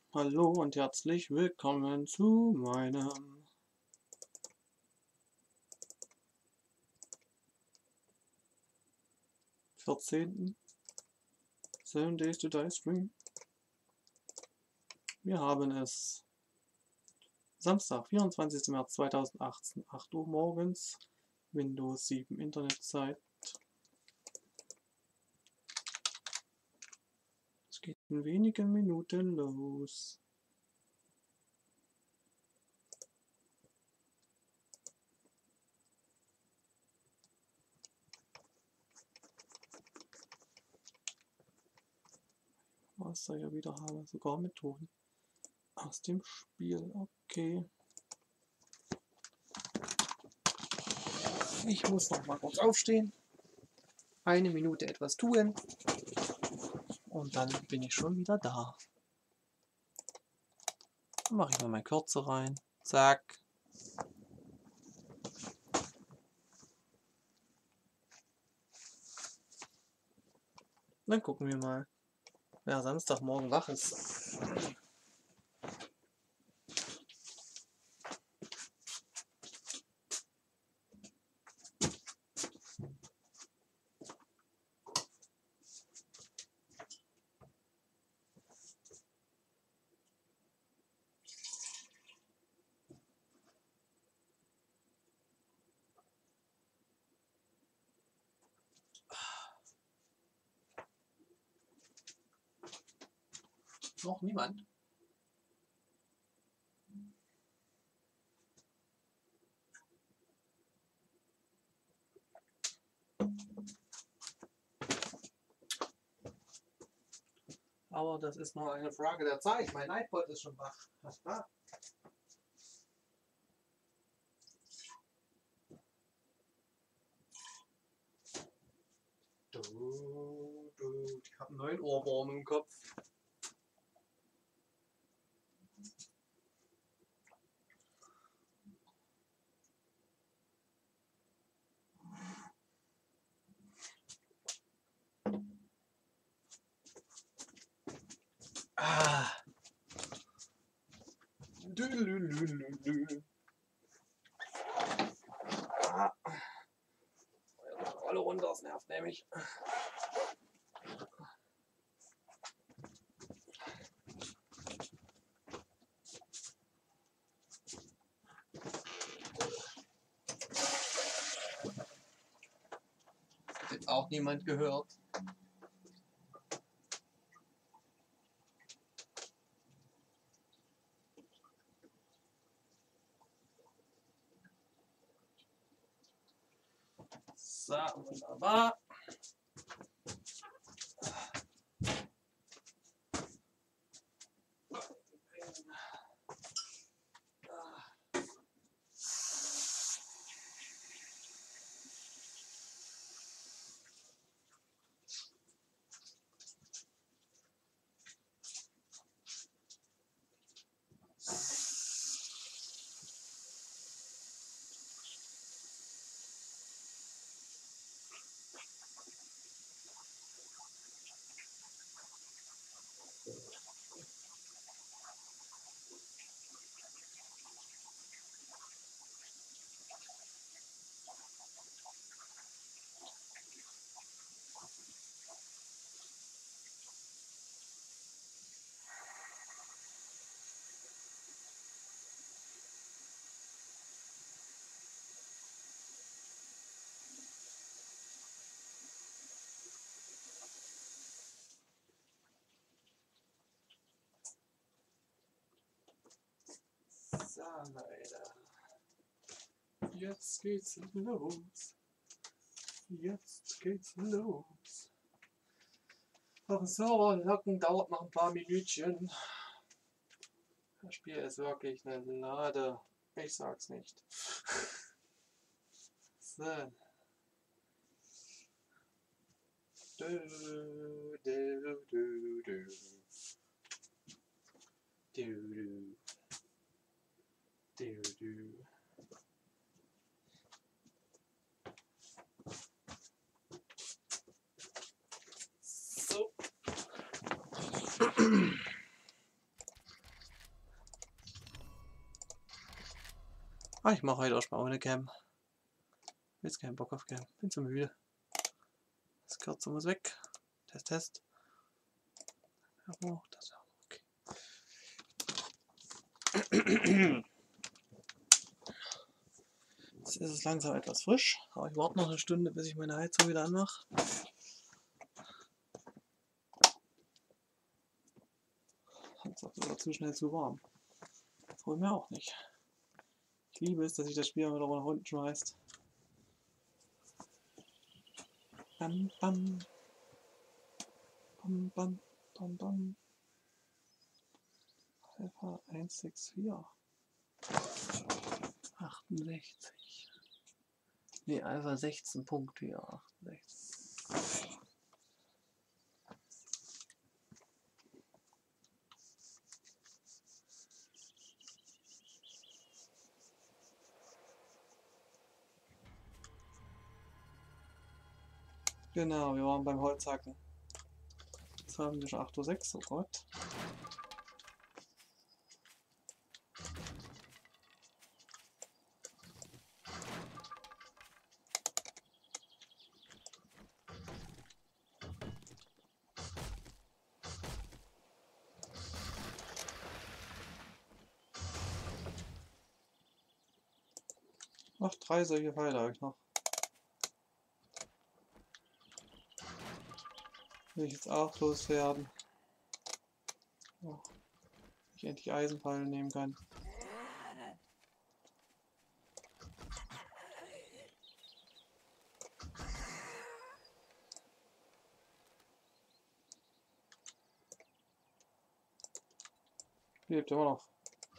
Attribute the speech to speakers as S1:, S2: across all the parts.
S1: Hallo und herzlich willkommen zu meinem 14. 7 Days to Die Stream. Wir haben es Samstag, 24. März 2018, 8 Uhr morgens, Windows 7 Internetzeit. Es geht in wenigen Minuten los. Was ich ja wieder habe, sogar Methoden aus dem Spiel. Okay. Ich muss noch mal kurz aufstehen, eine Minute etwas tun und dann bin ich schon wieder da. Dann mache ich mal mein Kürzel rein. Zack. Dann gucken wir mal, wer Samstagmorgen wach ist. Noch niemand? Aber das ist nur eine Frage der Zeit. Mein iPod ist schon wach. Ich habe einen neuen Ohrwurm im Kopf. Ah. Ah. Alle runter, das nervt nämlich. Hat jetzt auch niemand gehört. So, wunderbar. So, Leute. Jetzt geht's los. Jetzt geht's los. Auf den Server locken dauert noch ein paar Minütchen. Das Spiel ist wirklich eine Lade. Ich sag's nicht. So. Du, du, du, du. Du, du, du. So. Ah, ich mache heute erstmal ohne Cam. Jetzt keinen Bock auf Cam. Bin zu müde. Das Kürzer muss weg. Test, Test. Oh, das ist okay. Jetzt ist es langsam etwas frisch, aber ich warte noch eine Stunde, bis ich meine Heizung wieder anmache. Sonst ist es wieder zu schnell zu warm. Das wollen wir auch nicht. Ich liebe es, dass sich das Spiel wieder nach unten schmeißt. Bam, bam. Bam, bam, bam, bam. Alpha 164. 68. Ne, Alpha 16.4. 68. Genau, wir waren beim Holzhacken. Jetzt haben wir schon 8:06 Uhr, oh Gott. Ach, 3 solche Pfeile habe ich noch. Will ich jetzt auch loswerden. Oh, ich endlich Eisenpfeile nehmen kann. Lebt immer noch.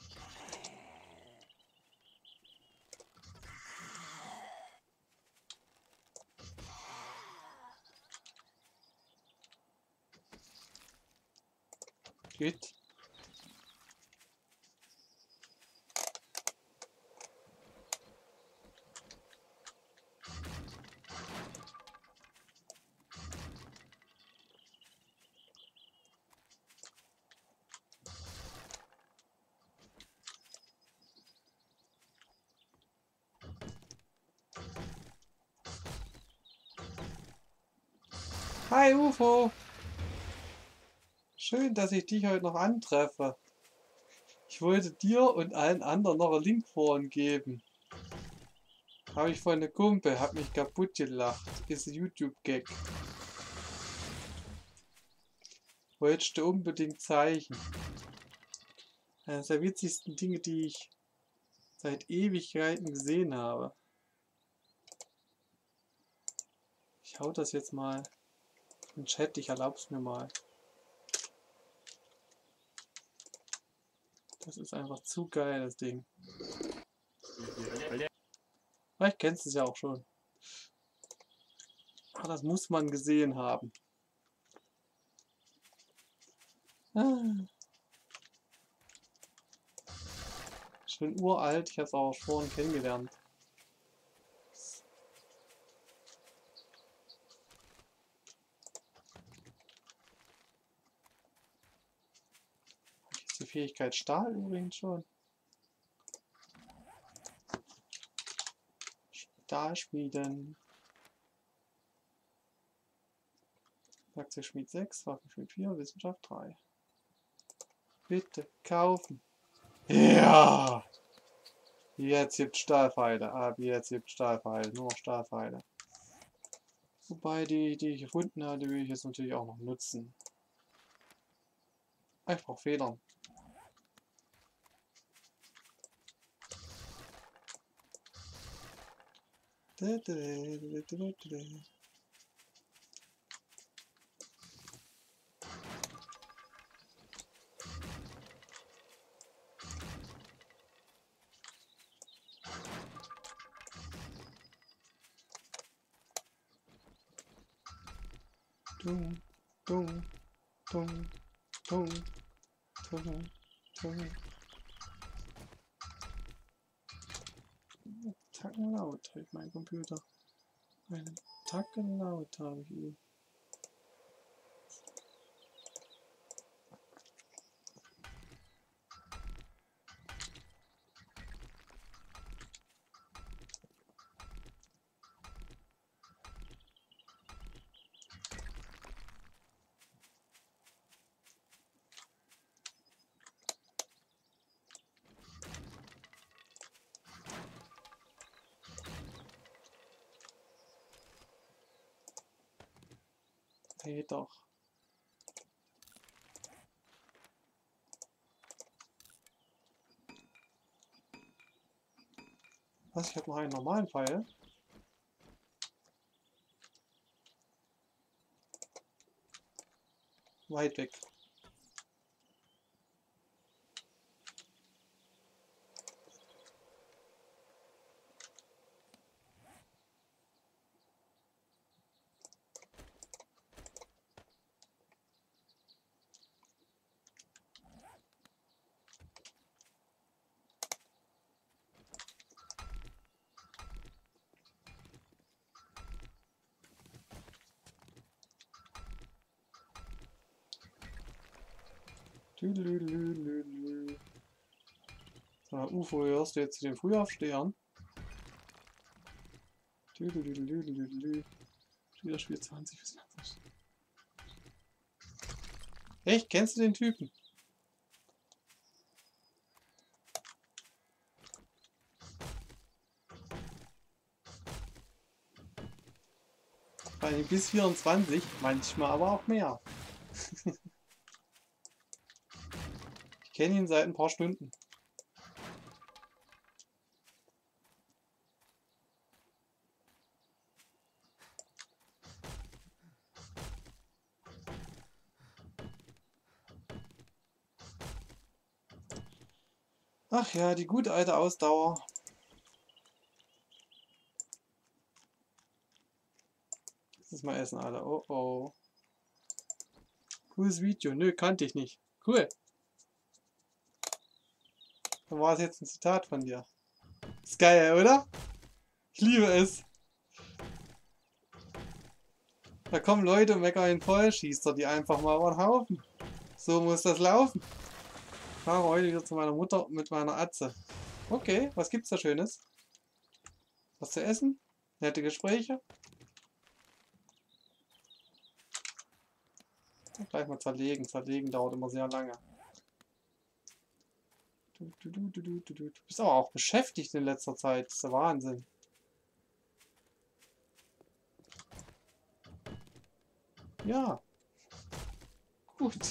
S1: Geht. Hi UFO! Schön, dass ich dich heute noch antreffe. Ich wollte dir und allen anderen noch einen Link geben. Habe ich von eine Kumpel, hab mich kaputt gelacht. Ist ein YouTube-Gag. Wolltest du unbedingt zeigen. Eines der witzigsten Dinge, die ich seit Ewigkeiten gesehen habe. Ich hau das jetzt mal in den Chat, ich erlaub's mir mal. Das ist einfach zu geil, das Ding. Vielleicht kennst du es ja auch schon. Aber das muss man gesehen haben. Schon uralt, ich habe es auch schon kennengelernt. Die Fähigkeit Stahl übrigens schon. Stahlschmieden. Werkzeugschmied 6, Waffenschmied 4, Wissenschaft 3. Bitte kaufen. Ja! Jetzt gibt Stahlpfeile. Ab jetzt gibt Stahlpfeile. Nur noch Stahlpfeile. Wobei die ich gefunden habe, die will ich jetzt natürlich auch noch nutzen. Ich brauche Federn. Dung, dung, dung, dung, dung, dung. Tacken laut hält mein Computer. Einen Tacken laut habe ich ihn. Geht doch. Was? Ich habe noch einen normalen Pfeil. Weit weg. Tüdelüdelüdelü. So, UFO hörst du jetzt zu den Frühaufstehern? Tüdelüdelüdelü. Spielerspiel 20 bis 20. Echt? Kennst du den Typen? Bei bis 24, manchmal aber auch mehr. Ich kenne ihn seit ein paar Stunden. Ach ja, die gute alte Ausdauer. Das mal essen, alle. Oh oh. Cooles Video. Nö, kannte ich nicht. Cool. Dann war es jetzt ein Zitat von dir. Ist geil, oder? Ich liebe es. Da kommen Leute und meckern ihn voll, schießt er die einfach mal über den Haufen. So muss das laufen. Ich fahre heute wieder zu meiner Mutter mit meiner Atze. Okay, was gibt's da Schönes? Was zu essen? Nette Gespräche? Gleich mal zerlegen. Zerlegen dauert immer sehr lange. Du bist aber auch beschäftigt in letzter Zeit. Das ist der Wahnsinn. Ja. Gut.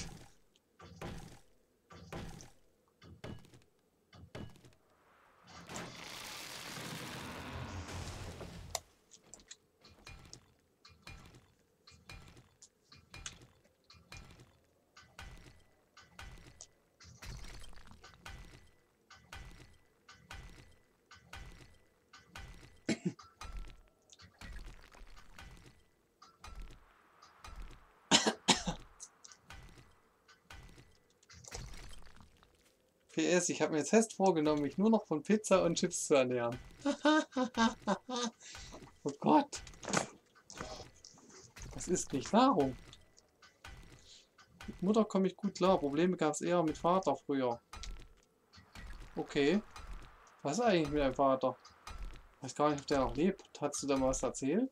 S1: PS, ich habe mir jetzt fest vorgenommen, mich nur noch von Pizza und Chips zu ernähren. Oh Gott. Das ist nicht Nahrung. Mit Mutter komme ich gut klar. Probleme gab es eher mit Vater früher. Okay. Was ist eigentlich mit deinem Vater? Ich weiß gar nicht, ob der noch lebt. Hast du da mal was erzählt?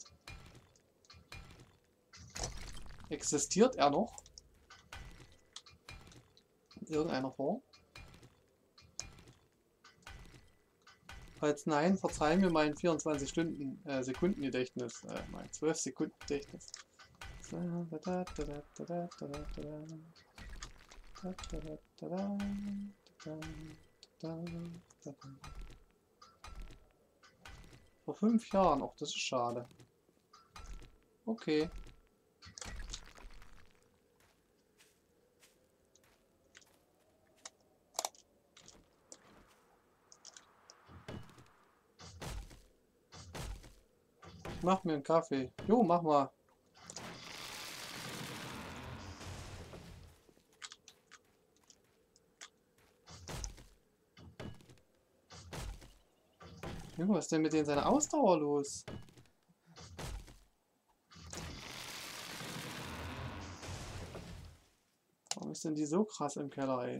S1: Existiert er noch? In irgendeiner Form? Falls nein, verzeih mir mein 24 Stunden Sekundengedächtnis. Mein 12 Sekunden Gedächtnis. Vor 5 Jahren, auch das ist schade. Okay. Ich mach mir einen Kaffee. Jo, mach mal. Junge, was ist denn mit denen seiner Ausdauer los? Warum ist denn die so krass im Keller, ey?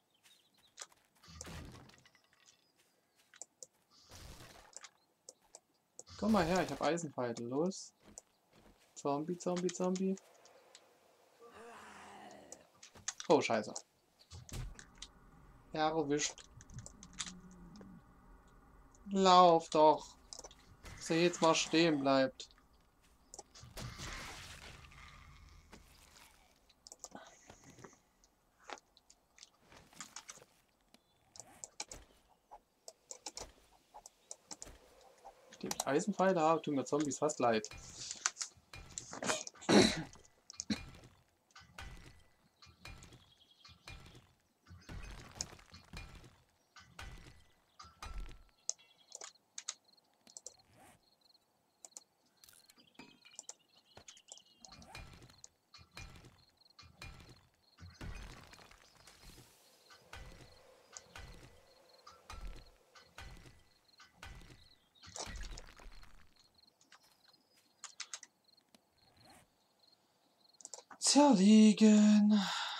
S1: Komm mal her, ich habe Eisenpfeile. Los. Zombie, Zombie, Zombie. Oh, scheiße. Erwischt. Lauf doch. Dass er jetzt mal stehen bleibt. Nachdem ich Eisenpfeile habe, tun mir Zombies fast leid. Zerlegen.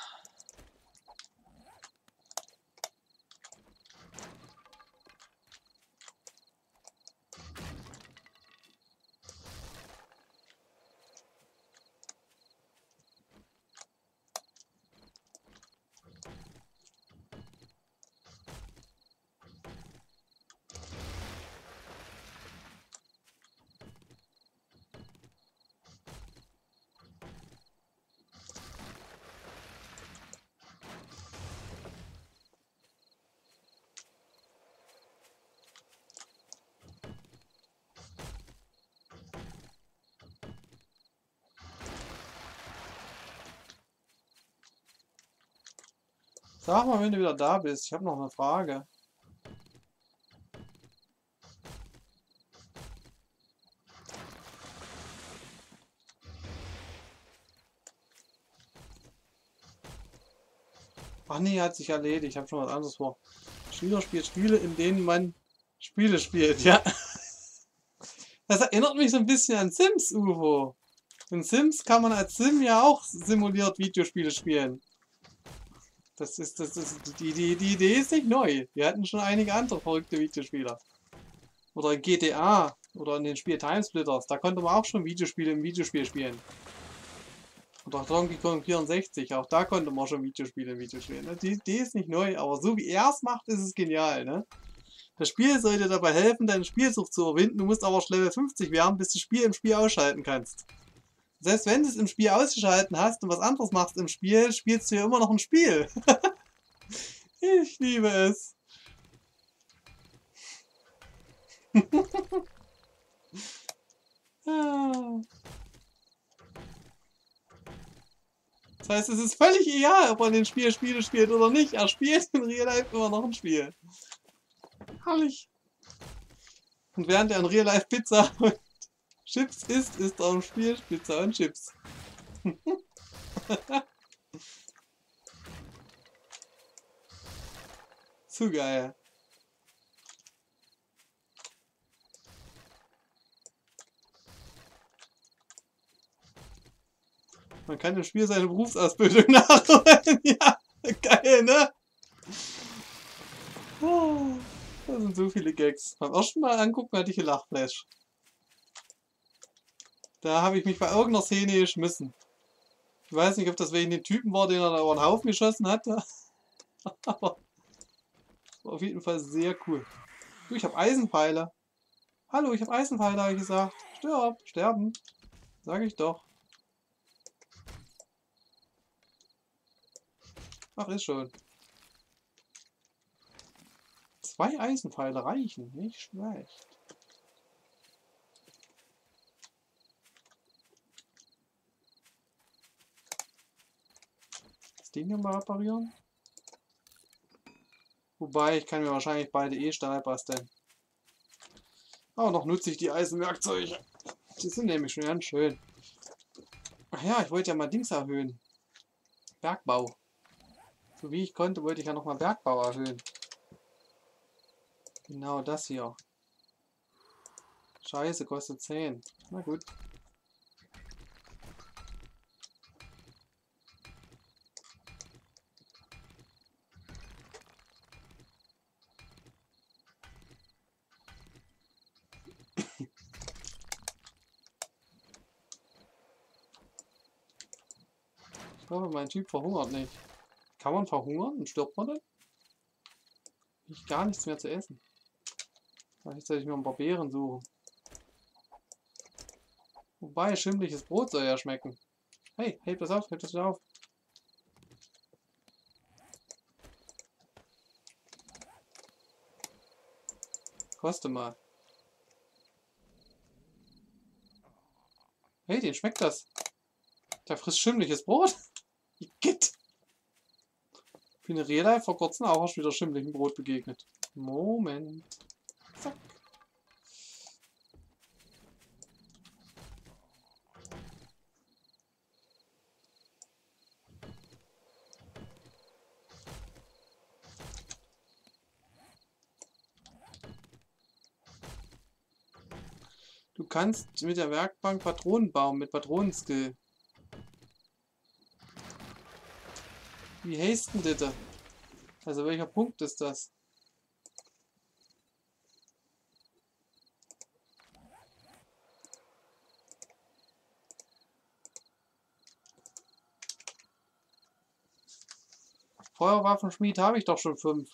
S1: Sag mal, wenn du wieder da bist. Ich habe noch eine Frage. Ach nee, hat sich erledigt. Ich habe schon was anderes vor. Schüler spielt Spiele, in denen man Spiele spielt. Ja. Das erinnert mich so ein bisschen an Sims, UFO. In Sims kann man als Sim ja auch simuliert Videospiele spielen. Die Idee ist nicht neu. Wir hatten schon einige andere verrückte Videospiele. Oder in GTA oder in den Spiel Timesplitters. Da konnte man auch schon Videospiele im Videospiel spielen. Und auch Donkey Kong 64. Auch da konnte man schon Videospiele im Videospiel. Ne? Die Idee ist nicht neu, aber so wie er es macht, ist es genial. Ne? Das Spiel soll dir dabei helfen, deine Spielsucht zu überwinden. Du musst aber auch Level 50 werden, bis du das Spiel im Spiel ausschalten kannst. Selbst wenn du es im Spiel ausgeschalten hast und was anderes machst im Spiel, spielst du ja immer noch ein Spiel. Ich liebe es. Das heißt, es ist völlig egal, ob man den Spiele spielt oder nicht. Er spielt in Real Life immer noch ein Spiel. Herrlich. Und während er in Real Life Pizza und Chips isst, ist er im Spiel Pizza und Chips. Zu geil. Man kann im Spiel seine Berufsausbildung nachholen. Ja, geil, ne? Oh, da sind so viele Gags. Beim ersten Mal angucken hatte ich ein Lachflash. Da habe ich mich bei irgendeiner Szene geschmissen. Ich weiß nicht, ob das wegen den Typen war, den er da über den Haufen geschossen hatte. Aber war auf jeden Fall sehr cool. Du, ich habe Eisenpfeile. Hallo, ich habe Eisenpfeile, habe ich gesagt. Stirb, sterben. Sag ich doch. Ach, ist schon. 2 Eisenpfeile reichen, nicht schlecht. Das Ding hier mal reparieren. Wobei, ich kann mir wahrscheinlich beide Stahl basteln. Aber noch nutze ich die Eisenwerkzeuge. Die sind nämlich schon ganz schön. Ach ja, ich wollte ja mal Dings erhöhen. Bergbau. So wie ich konnte, wollte ich ja nochmal Bergbau erhöhen. Genau das hier. Scheiße, kostet 10. Na gut. Ich hoffe, mein Typ verhungert nicht. Kann man verhungern und stirbt man dann? Ich gar nichts mehr zu essen. Vielleicht sollte ich mir ein paar Beeren suchen. Wobei, schimmliches Brot soll ja schmecken. Hey, heb das auf, heb das wieder auf. Koste mal. Hey, den schmeckt das. Der frisst schimmliches Brot. Igitt. Ich bin in Real Life vor kurzem auch schon wieder schimmlichem Brot begegnet. Moment. Zack. Du kannst mit der Werkbank Patronen bauen, mit Patronenskill. Wie heißt denn das? Also welcher Punkt ist das? Feuerwaffenschmied habe ich doch schon 5.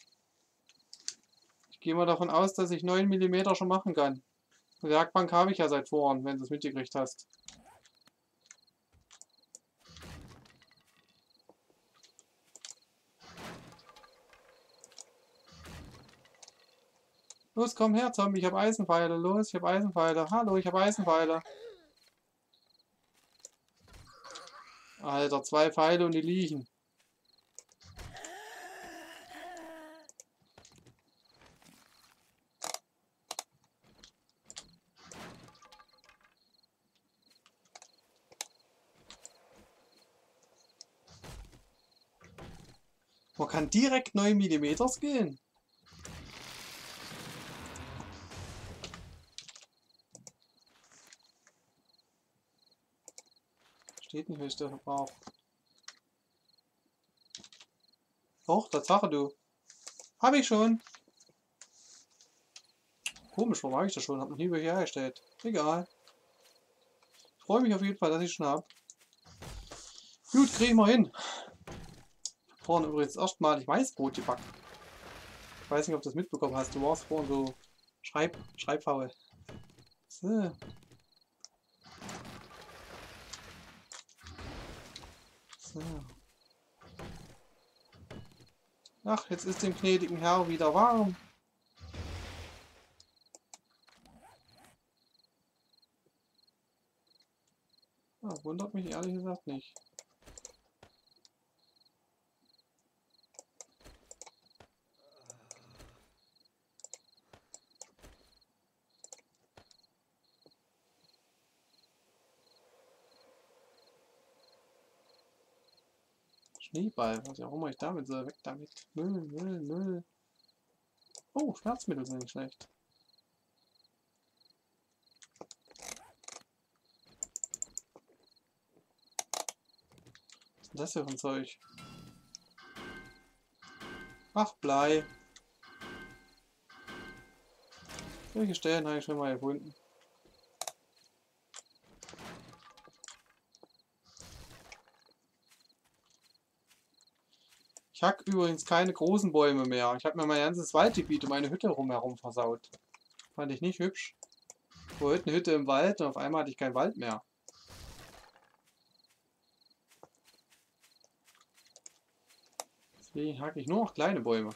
S1: Ich gehe mal davon aus, dass ich 9 mm schon machen kann. Werkbank habe ich ja seit vorhin, wenn du es mitgekriegt hast. Los, komm her, Zombie, ich habe Eisenpfeile. Los, ich habe Eisenpfeile. Hallo, ich habe Eisenpfeile. Alter, 2 Pfeile und die liegen. Man kann direkt 9 mm skillen. Steht nicht, was ich dafür brauche. Doch, Tatsache, du. Hab ich schon. Komisch, warum habe ich das schon? Hab noch nie welche hergestellt. Egal. Ich freue mich auf jeden Fall, dass ich schon habe. Gut, kriegen wir hin. Vorhin übrigens erstmalig Weißbrot gebacken. Ich weiß nicht, ob du das mitbekommen hast. Du warst vorhin so schreibfaul. So. So. Ach, jetzt ist dem gnädigen Herr wieder warm. Ja, wundert mich ehrlich gesagt nicht. Schneeball, was auch immer ich damit soll. Weg damit. Müll, Müll, Müll. Oh, Schmerzmittel sind nicht schlecht. Was ist denn das hier für ein Zeug? Ach, Blei. Solche Stellen habe ich schon mal gefunden. Ich hack übrigens keine großen Bäume mehr. Ich habe mir mein ganzes Waldgebiet um meine Hütte rumherum versaut. Fand ich nicht hübsch. Ich wollte eine Hütte im Wald und auf einmal hatte ich keinen Wald mehr. Deswegen hacke ich nur noch kleine Bäume.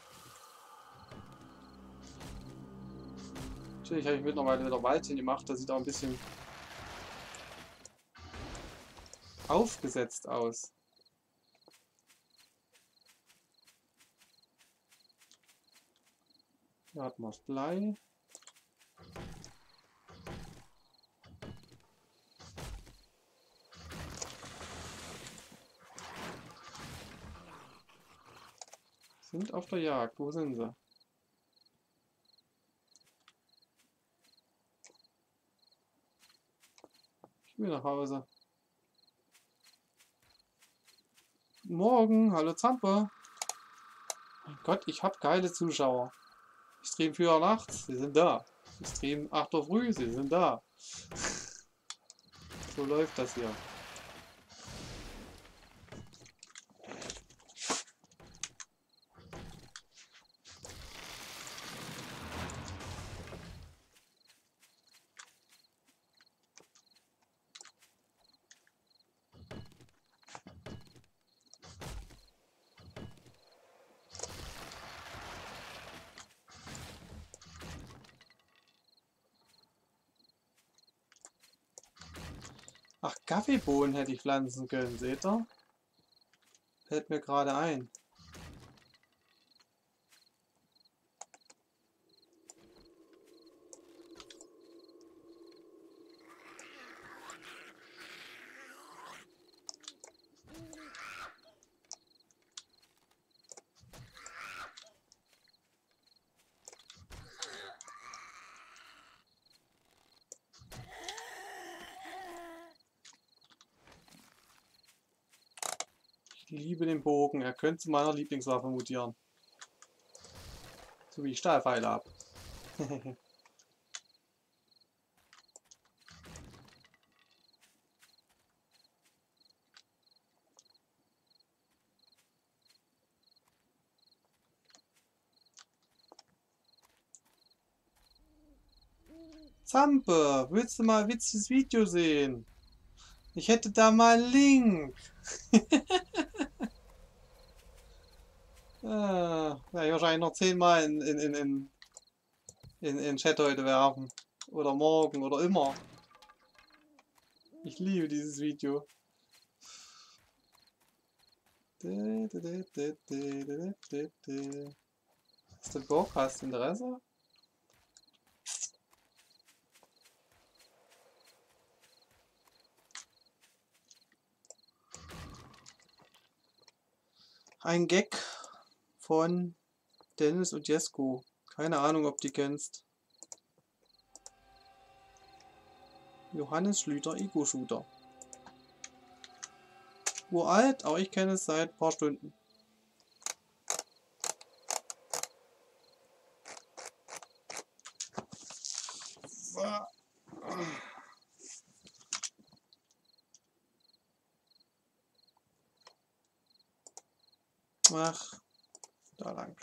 S1: Natürlich habe ich mittlerweile wieder Wald hingemacht. Das sieht auch ein bisschen aufgesetzt aus. Hier hat man das Blei. Sind auf der Jagd. Wo sind sie? Ich will nach Hause. Morgen, hallo Zampe. Mein Gott, ich habe geile Zuschauer. Ich stream 4 Uhr nachts, sie sind da. Ich stream 8 Uhr früh, sie sind da. So läuft das hier. Ach, Kaffeebohnen hätte ich pflanzen können, seht ihr? Fällt mir gerade ein. Ich liebe den Bogen. Er könnte zu meiner Lieblingswaffe mutieren. So wie ich Stahlpfeile habe. Zampe, willst du mal ein witziges Video sehen? Ich hätte da mal einen Link. Werde ich wahrscheinlich noch 10-mal in Chat heute werfen. Oder morgen oder immer. Ich liebe dieses Video. Hast du Bock? Hast du Interesse? Ein Gag von Dennis und Jesko. Keine Ahnung, ob die kennst. Johannes Schlüter, Ego-Shooter. Uralt, aber ich kenne es seit ein paar Stunden. Ach, da lang.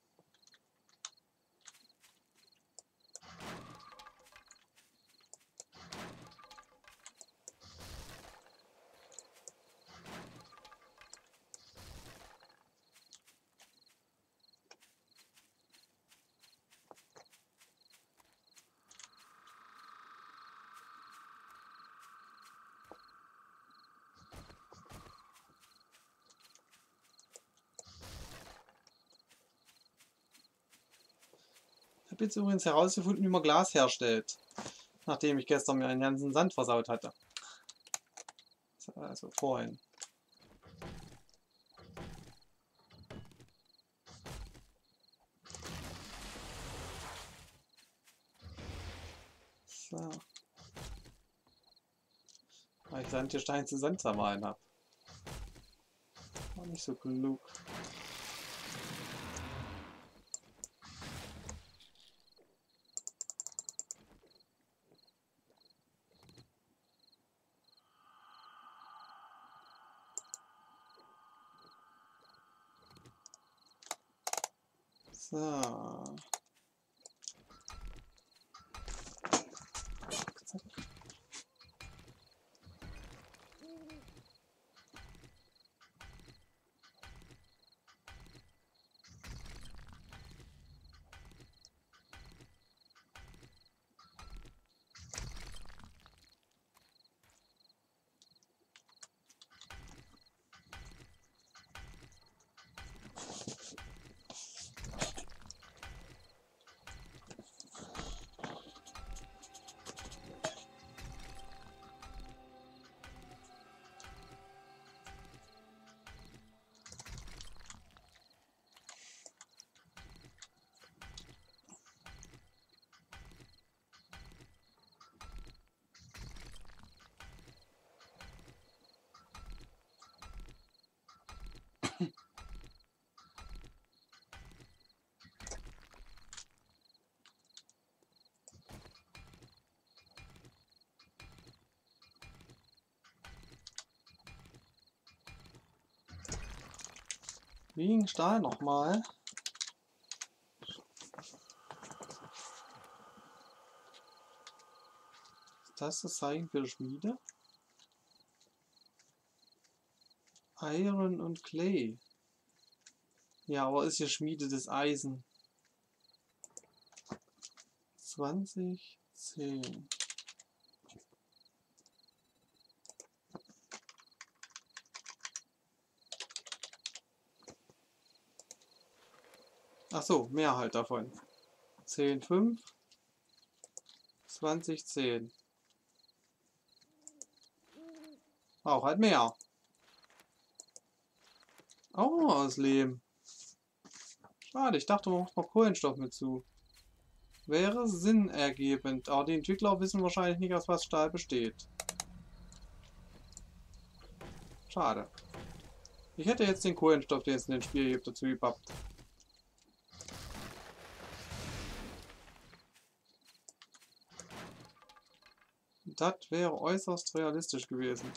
S1: Ich habe jetzt übrigens herausgefunden, wie man Glas herstellt. Nachdem ich gestern mir einen ganzen Sand versaut hatte. Also vorhin. So. Weil ich Sandgestein zu Sand zermahlen habe. War nicht so klug. So. Wegen Stahl nochmal. Ist das das Zeichen für Schmiede? Iron und Clay. Ja, aber ist hier schmiedetes Eisen. 20, 10. Ach so, mehr halt davon. 10, 5, 20, 10. Auch halt mehr. Auch nur aus Lehm. Schade, ich dachte, man macht noch Kohlenstoff mit zu. Wäre sinnergebend, aber die Entwickler wissen wahrscheinlich nicht, aus was Stahl besteht. Schade. Ich hätte jetzt den Kohlenstoff, den es in den Spiel gibt, dazu gepappt. Das wäre äußerst realistisch gewesen.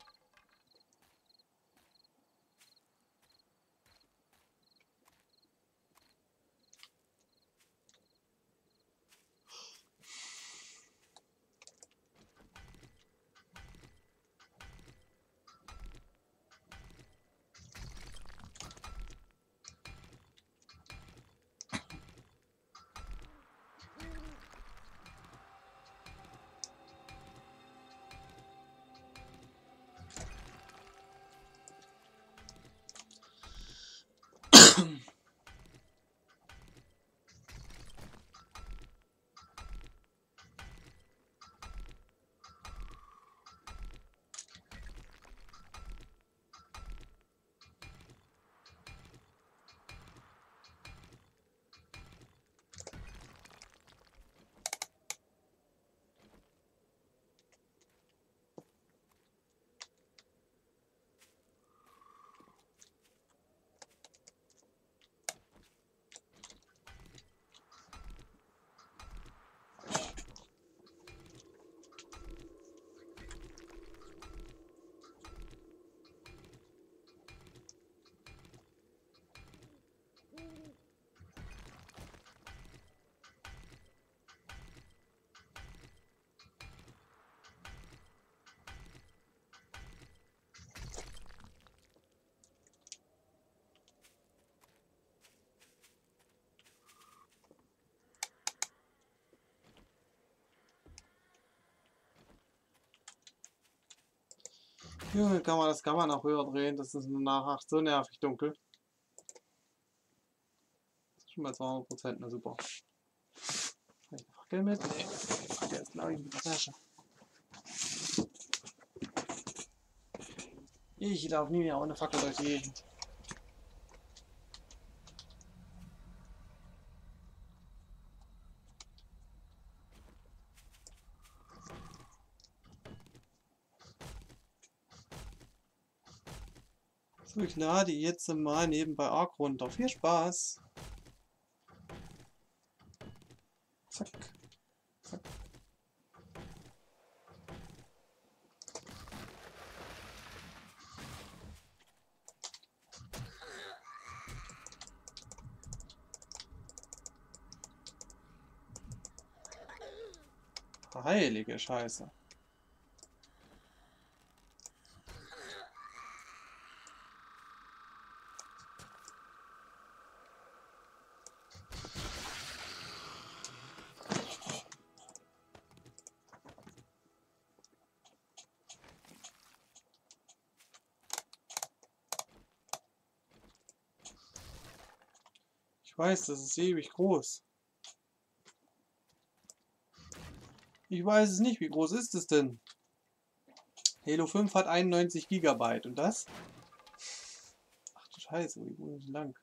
S1: Junge, das kann man auch höher drehen. Das ist nach 8 so nervig dunkel. Das ist schon mal 200%, na super. Habe ich eine Fackel mit? Nee, Fackel ist glaube ich mit der Tasche. Ich laufe nie mehr ohne Fackel durch die Gegend. So, ich lade jetzt mal nebenbei Arc runter. Viel Spaß! Zack. Zack. Heilige Scheiße. Ich weiß, das ist ewig groß. Ich weiß es nicht. Wie groß ist es denn? Halo 5 hat 91 GB und das? Ach du Scheiße, wie groß ist lang?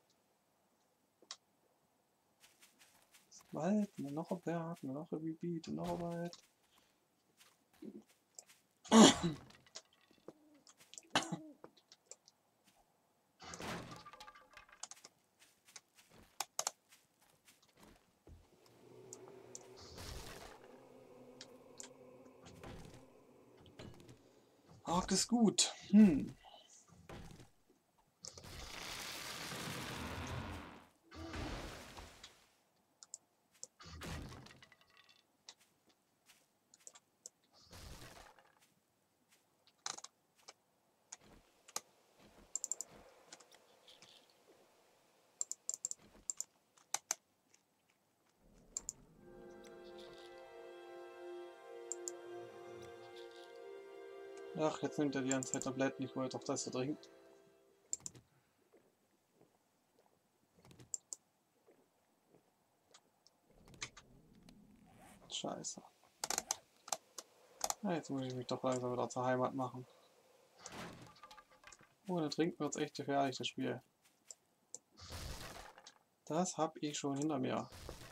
S1: Wald, noch ein Berg, noch ein Gebiet, noch ein Wald. Arc ist gut. Ach, jetzt nimmt er die ganze Zeit Tabletten. Ich wollte doch, dass er trinkt.
S2: Scheiße. Ja, jetzt muss ich mich doch langsam wieder zur Heimat machen. Ohne Trinken wird es echt gefährlich, das Spiel. Das habe ich schon hinter mir.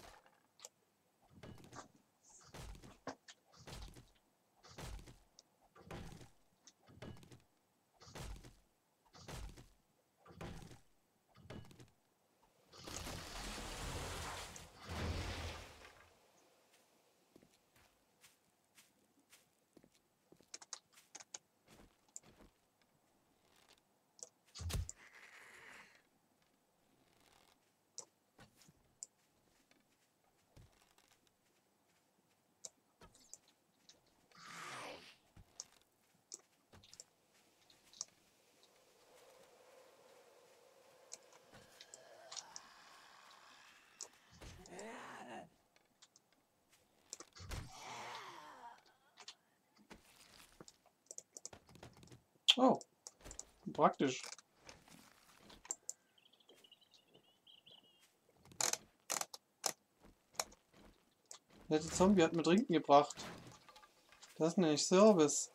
S2: Oh, praktisch. Der nette Zombie hat mir Trinken gebracht. Das ist nämlich Service.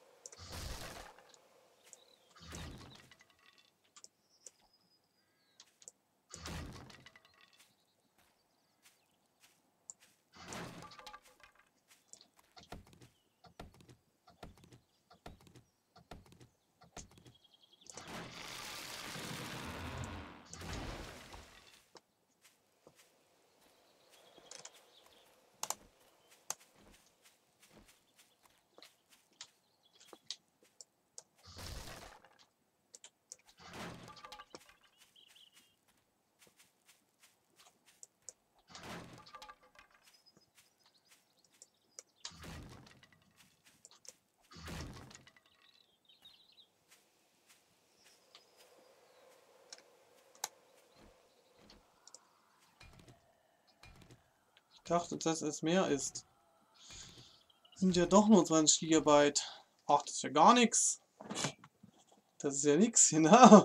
S2: Ich dachte, dass es mehr ist. Sind ja doch nur 20 Gigabyte. Ach, das ist ja gar nichts. Das ist ja nichts, genau.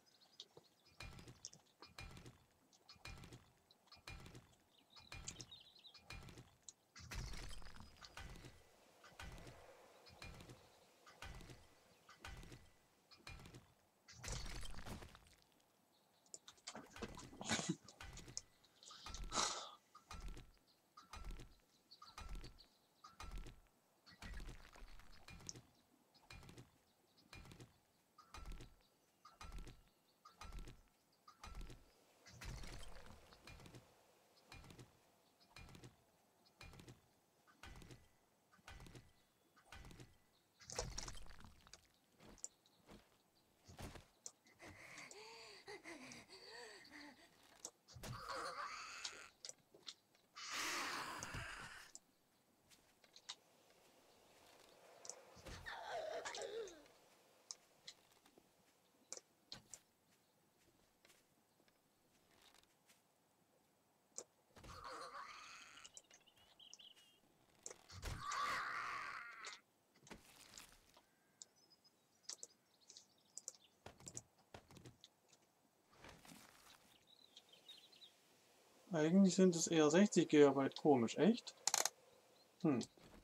S2: Eigentlich sind es eher 60 Gigabyte. Komisch, echt? Hm.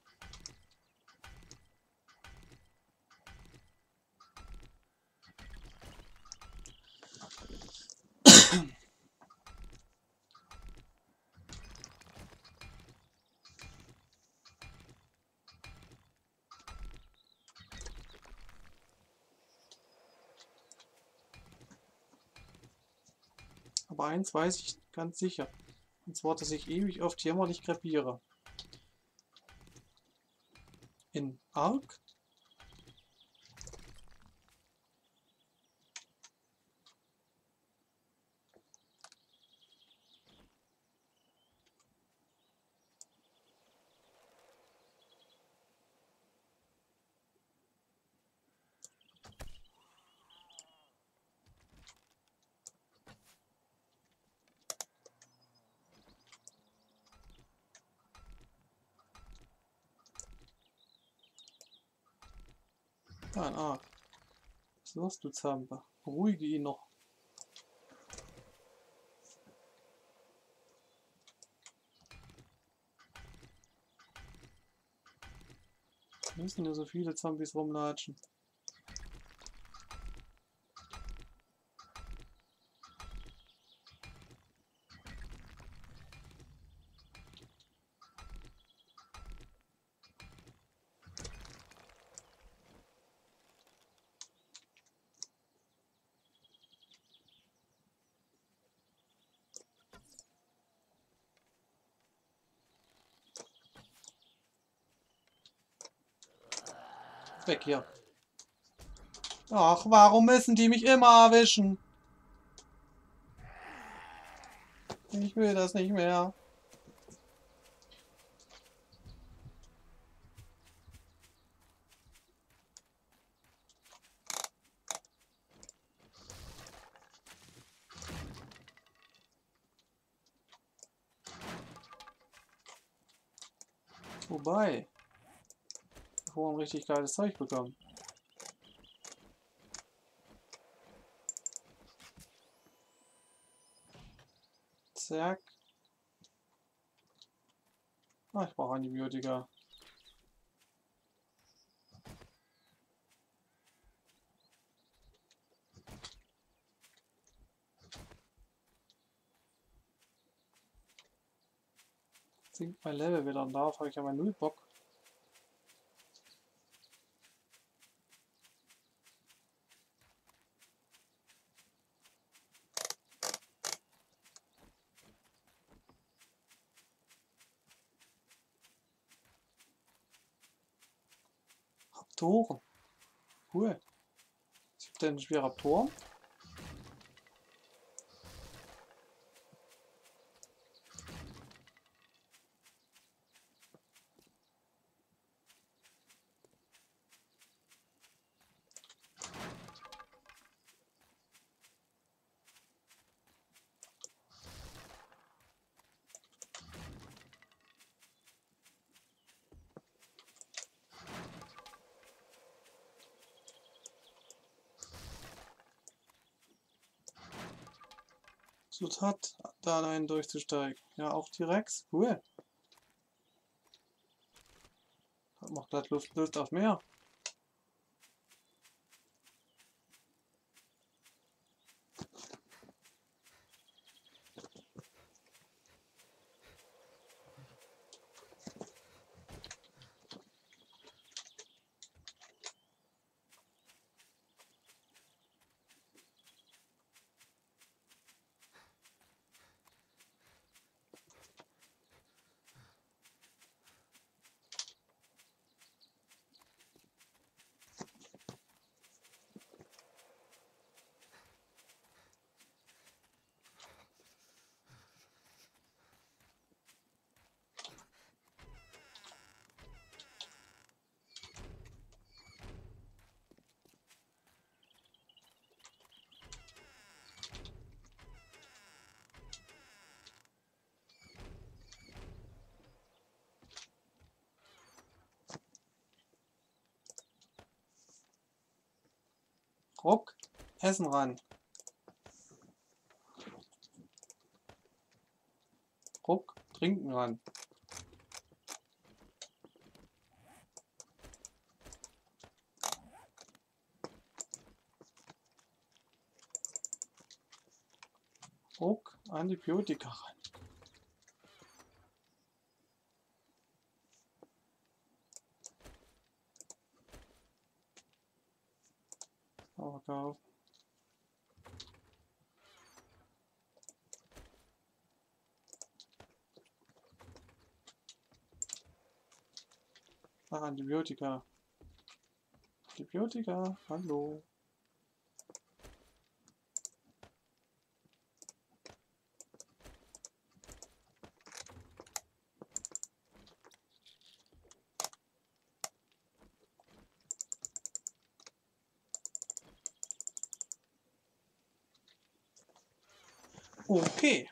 S2: Aber eins weiß ich ganz sicher. Und zwar, dass ich ewig oft jämmerlich krepiere. In Ark? Da in Ark. Was los, du Zampa? Beruhige ihn noch. Müssen ja so viele Zombies rumlatschen. Weg hier. Ach, warum müssen die mich immer erwischen? Ich will das nicht mehr. Wobei, wir haben richtig geiles Zeug bekommen. Zack. Ah, ich brauche Antibiotika. Sinkt mein Level wieder und darauf habe ich aber null Bock. Raptoren. Cool. Was gibt denn ein Spiel Raptoren? Es hat, da einen durchzusteigen. Ja, auch T-Rex. Cool. Das macht gleich Lust auf mehr. Ruck, Essen ran. Ruck, trinken ran. Ruck, Antibiotika ran. Verkaufen. Ach, Antibiotika. Antibiotika, hallo. Okay.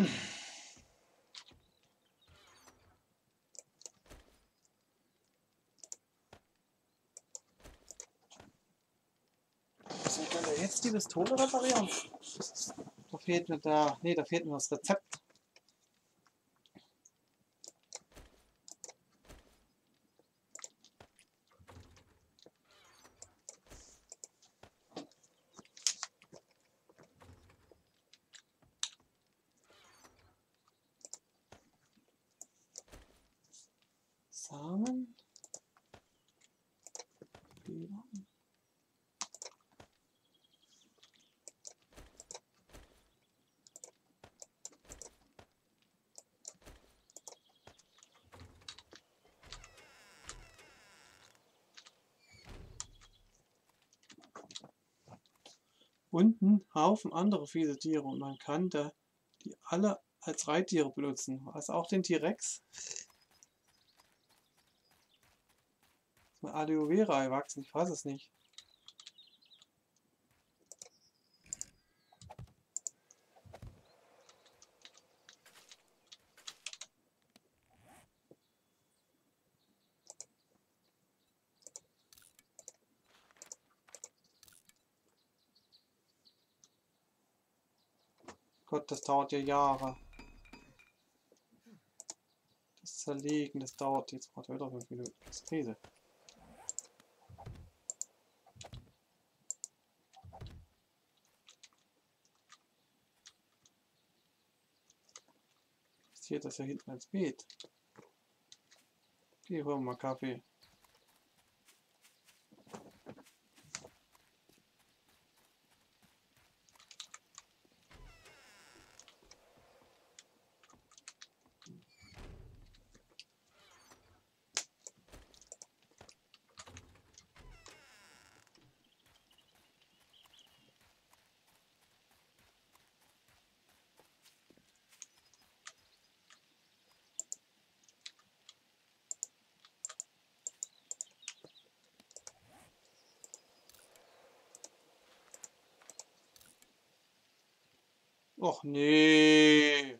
S2: So, kann der jetzt die Pistole reparieren? Da fehlt mir da. Nee, da fehlt mir das Rezept. Samen. Federn. Und ein Haufen andere fiese Tiere und man kann da die alle als Reittiere benutzen. Also auch den T-Rex. Ist mal Aloe Vera erwachsen, ich weiß es nicht. Gott, das dauert ja Jahre. Das Zerlegen, das dauert jetzt gerade wieder 5 Minuten. Das ist Krise. Jetzt hier das ja hinten als Beet. Hier holen wir mal Kaffee. Och nee.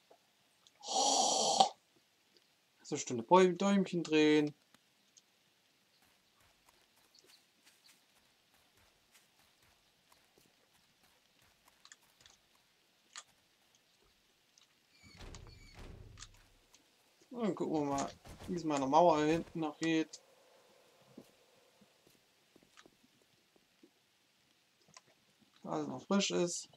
S2: So Stunde Däumchen drehen. Dann gucken wir mal, wie es meiner Mauer hier hinten noch geht. Alles noch frisch ist.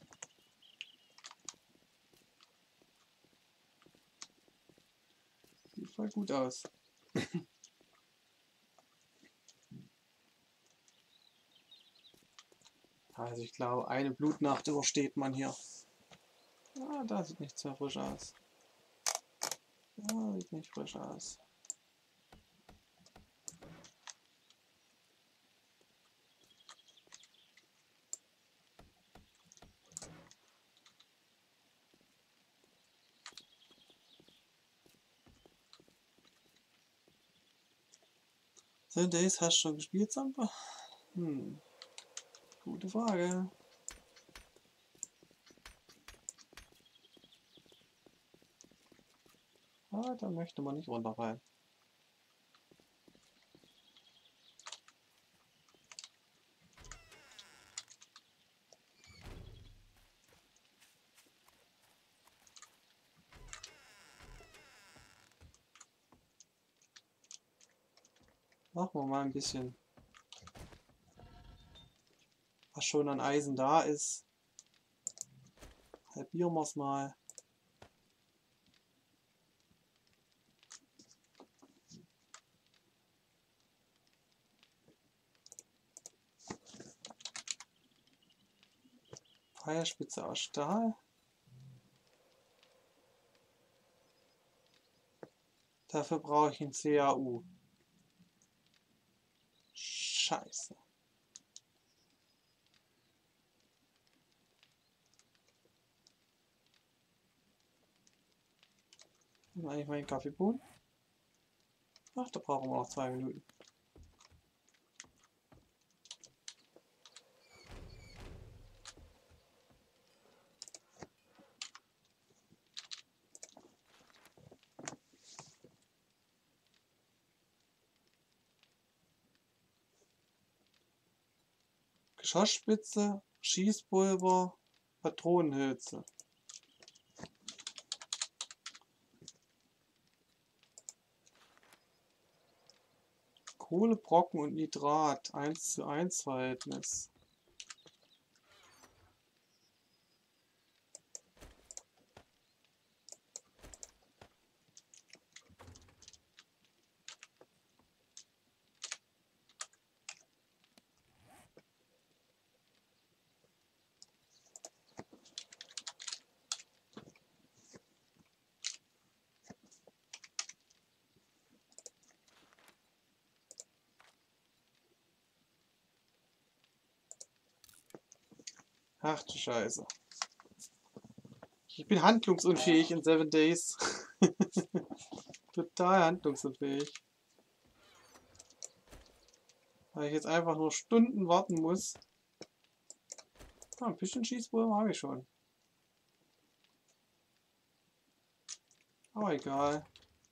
S2: Sieht voll gut aus. Also ich glaube, eine Blutnacht übersteht man hier. Ah, da sieht nicht sehr frisch aus. Da sieht nicht frisch aus. So, Days, hast du schon gespielt, Sampa? Gute Frage. Ah, da möchte man nicht runterfallen. Machen wir mal ein bisschen, was schon an Eisen da ist. Halbieren wir es mal. Pfeilspitze aus Stahl. Dafür brauche ich ein CAU. Scheiße. Und eigentlich meinen Kaffeebohnen. Ach, da brauchen wir noch 2 Minuten. Geschossspitze, Schießpulver, Patronenhülse. Kohlebrocken und Nitrat, 1:1 Verhältnis. Ach du Scheiße. Ich bin handlungsunfähig in 7 Days. Total handlungsunfähig. Weil ich jetzt einfach nur Stunden warten muss. Ah, ein bisschen Schießpulver habe ich schon. Aber egal.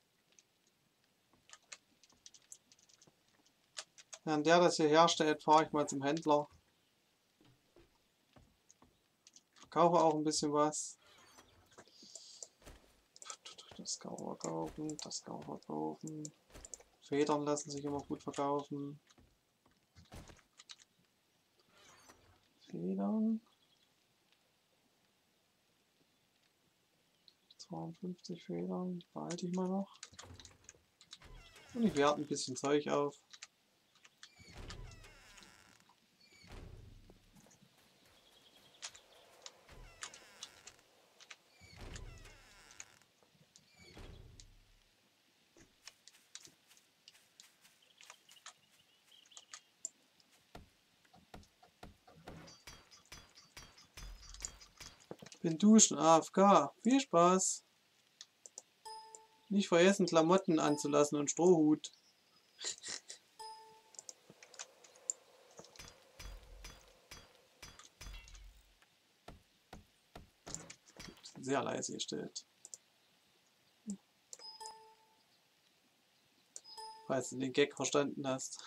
S2: Während der das hier herstellt, fahre ich mal zum Händler. Kaufe auch ein bisschen was. Das kann man verkaufen, das kann man verkaufen. Federn lassen sich immer gut verkaufen. Federn. 52 Federn, behalte ich mal noch. Und ich werte ein bisschen Zeug auf. Bin duschen, AFK. Viel Spaß. Nicht vergessen, Klamotten anzulassen und Strohhut. Sehr leise gestellt. Falls du den Gag verstanden hast.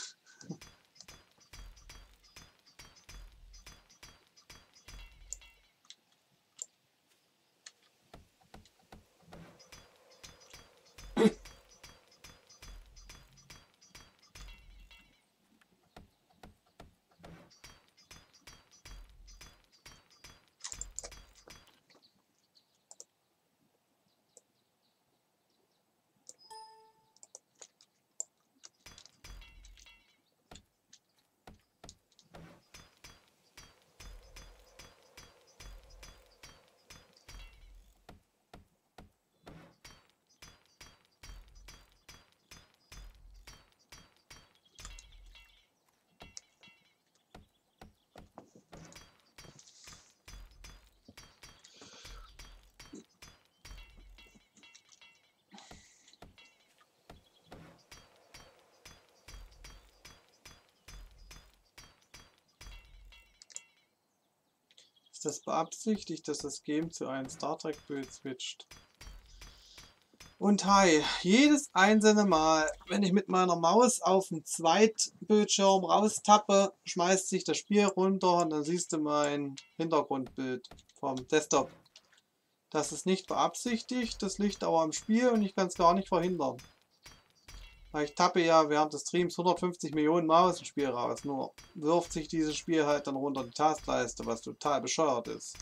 S2: Ist das beabsichtigt, dass das Game zu einem Star Trek Bild switcht? Und hi, jedes einzelne Mal, wenn ich mit meiner Maus auf den Zweitbildschirm raustappe, schmeißt sich das Spiel runter und dann siehst du mein Hintergrundbild vom Desktop. Das ist nicht beabsichtigt, das liegt aber im Spiel und ich kann es gar nicht verhindern. Weil ich tappe ja während des Streams 150 Millionen Mal aus dem Spiel raus, nur wirft sich dieses Spiel halt dann runter die Taskleiste, was total bescheuert ist.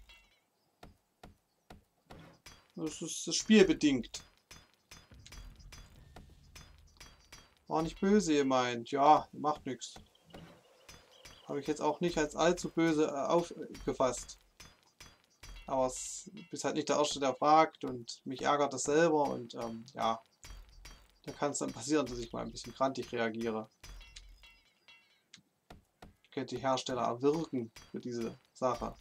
S2: Das ist spielbedingt. War nicht böse gemeint. Ja, macht nichts. Habe ich jetzt auch nicht als allzu böse aufgefasst. Aber es bist halt nicht der Erste, der fragt und mich ärgert das selber und ja. Da kann es dann passieren, dass ich mal ein bisschen grantig reagiere. Ich könnte die Hersteller erwürgen für diese Sache.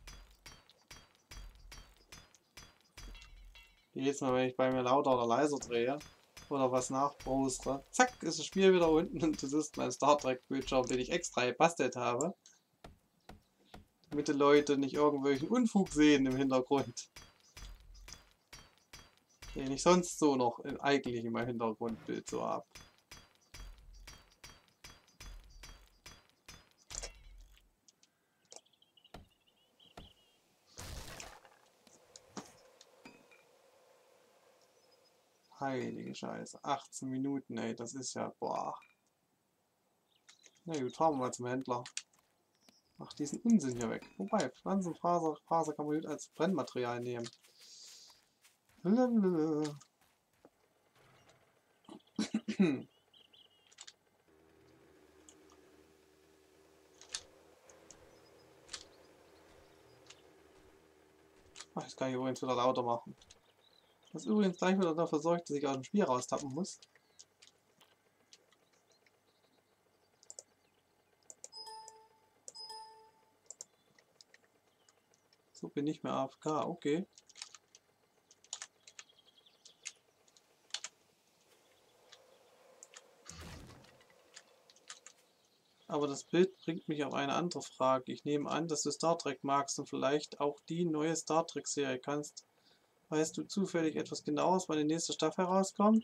S2: Jedes Mal, wenn ich bei mir lauter oder leiser drehe oder was nachbrustere, zack, ist das Spiel wieder unten und das ist mein Star Trek Bildschirm, den ich extra gebastelt habe. Damit die Leute nicht irgendwelchen Unfug sehen im Hintergrund. Den ich sonst so noch eigentlich in meinem Hintergrundbild so habe. Heilige Scheiße. 18 Minuten, ey, das ist ja, boah. Na gut, fahren wir mal zum Händler. Mach diesen Unsinn hier weg. Wobei, Pflanzenfaser kann man gut als Brennmaterial nehmen. Blablabla. Ach, jetzt kann ich übrigens wieder lauter machen. Was übrigens gleich wieder dafür sorgt, dass ich aus dem Spiel raustappen muss. So bin ich mehr AFK, okay. Aber das Bild bringt mich auf eine andere Frage. Ich nehme an, dass du Star Trek magst und vielleicht auch die neue Star Trek Serie kannst. Weißt du zufällig etwas Genaues, wann die nächste Staffel herauskommt?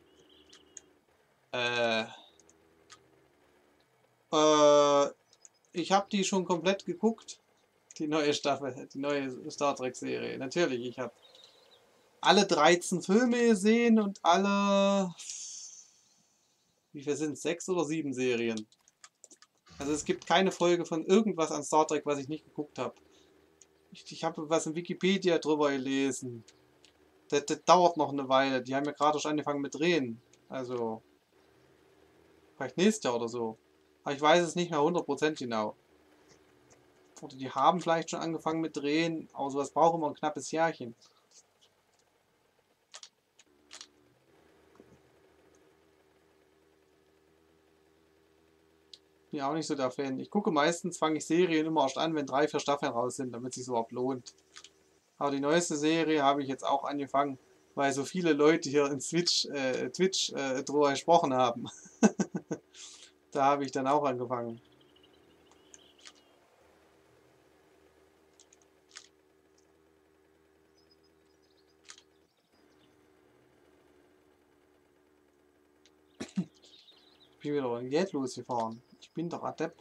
S2: Ich habe die schon komplett geguckt. Die neue Staffel, die neue Star Trek Serie. Natürlich, ich habe alle 13 Filme gesehen und alle, wie viel sind es, 6 oder 7 Serien. Also es gibt keine Folge von irgendwas an Star Trek, was ich nicht geguckt habe. Ich habe was in Wikipedia drüber gelesen. Das dauert noch eine Weile. Die haben ja gerade schon angefangen mit Drehen. Also vielleicht nächstes Jahr oder so. Aber ich weiß es nicht mehr 100% genau. Oder die haben vielleicht schon angefangen mit Drehen. Aber sowas braucht immer ein knappes Jährchen. Bin auch nicht so der Fan. Ich gucke meistens, fange ich Serien immer erst an, wenn 3, 4 Staffeln raus sind, damit es sich überhaupt lohnt. Aber die neueste Serie habe ich jetzt auch angefangen, weil so viele Leute hier in Twitch drüber gesprochen haben. Da habe ich dann auch angefangen. Ich bin wieder in Geld losgefahren. Ich bin doch Adept.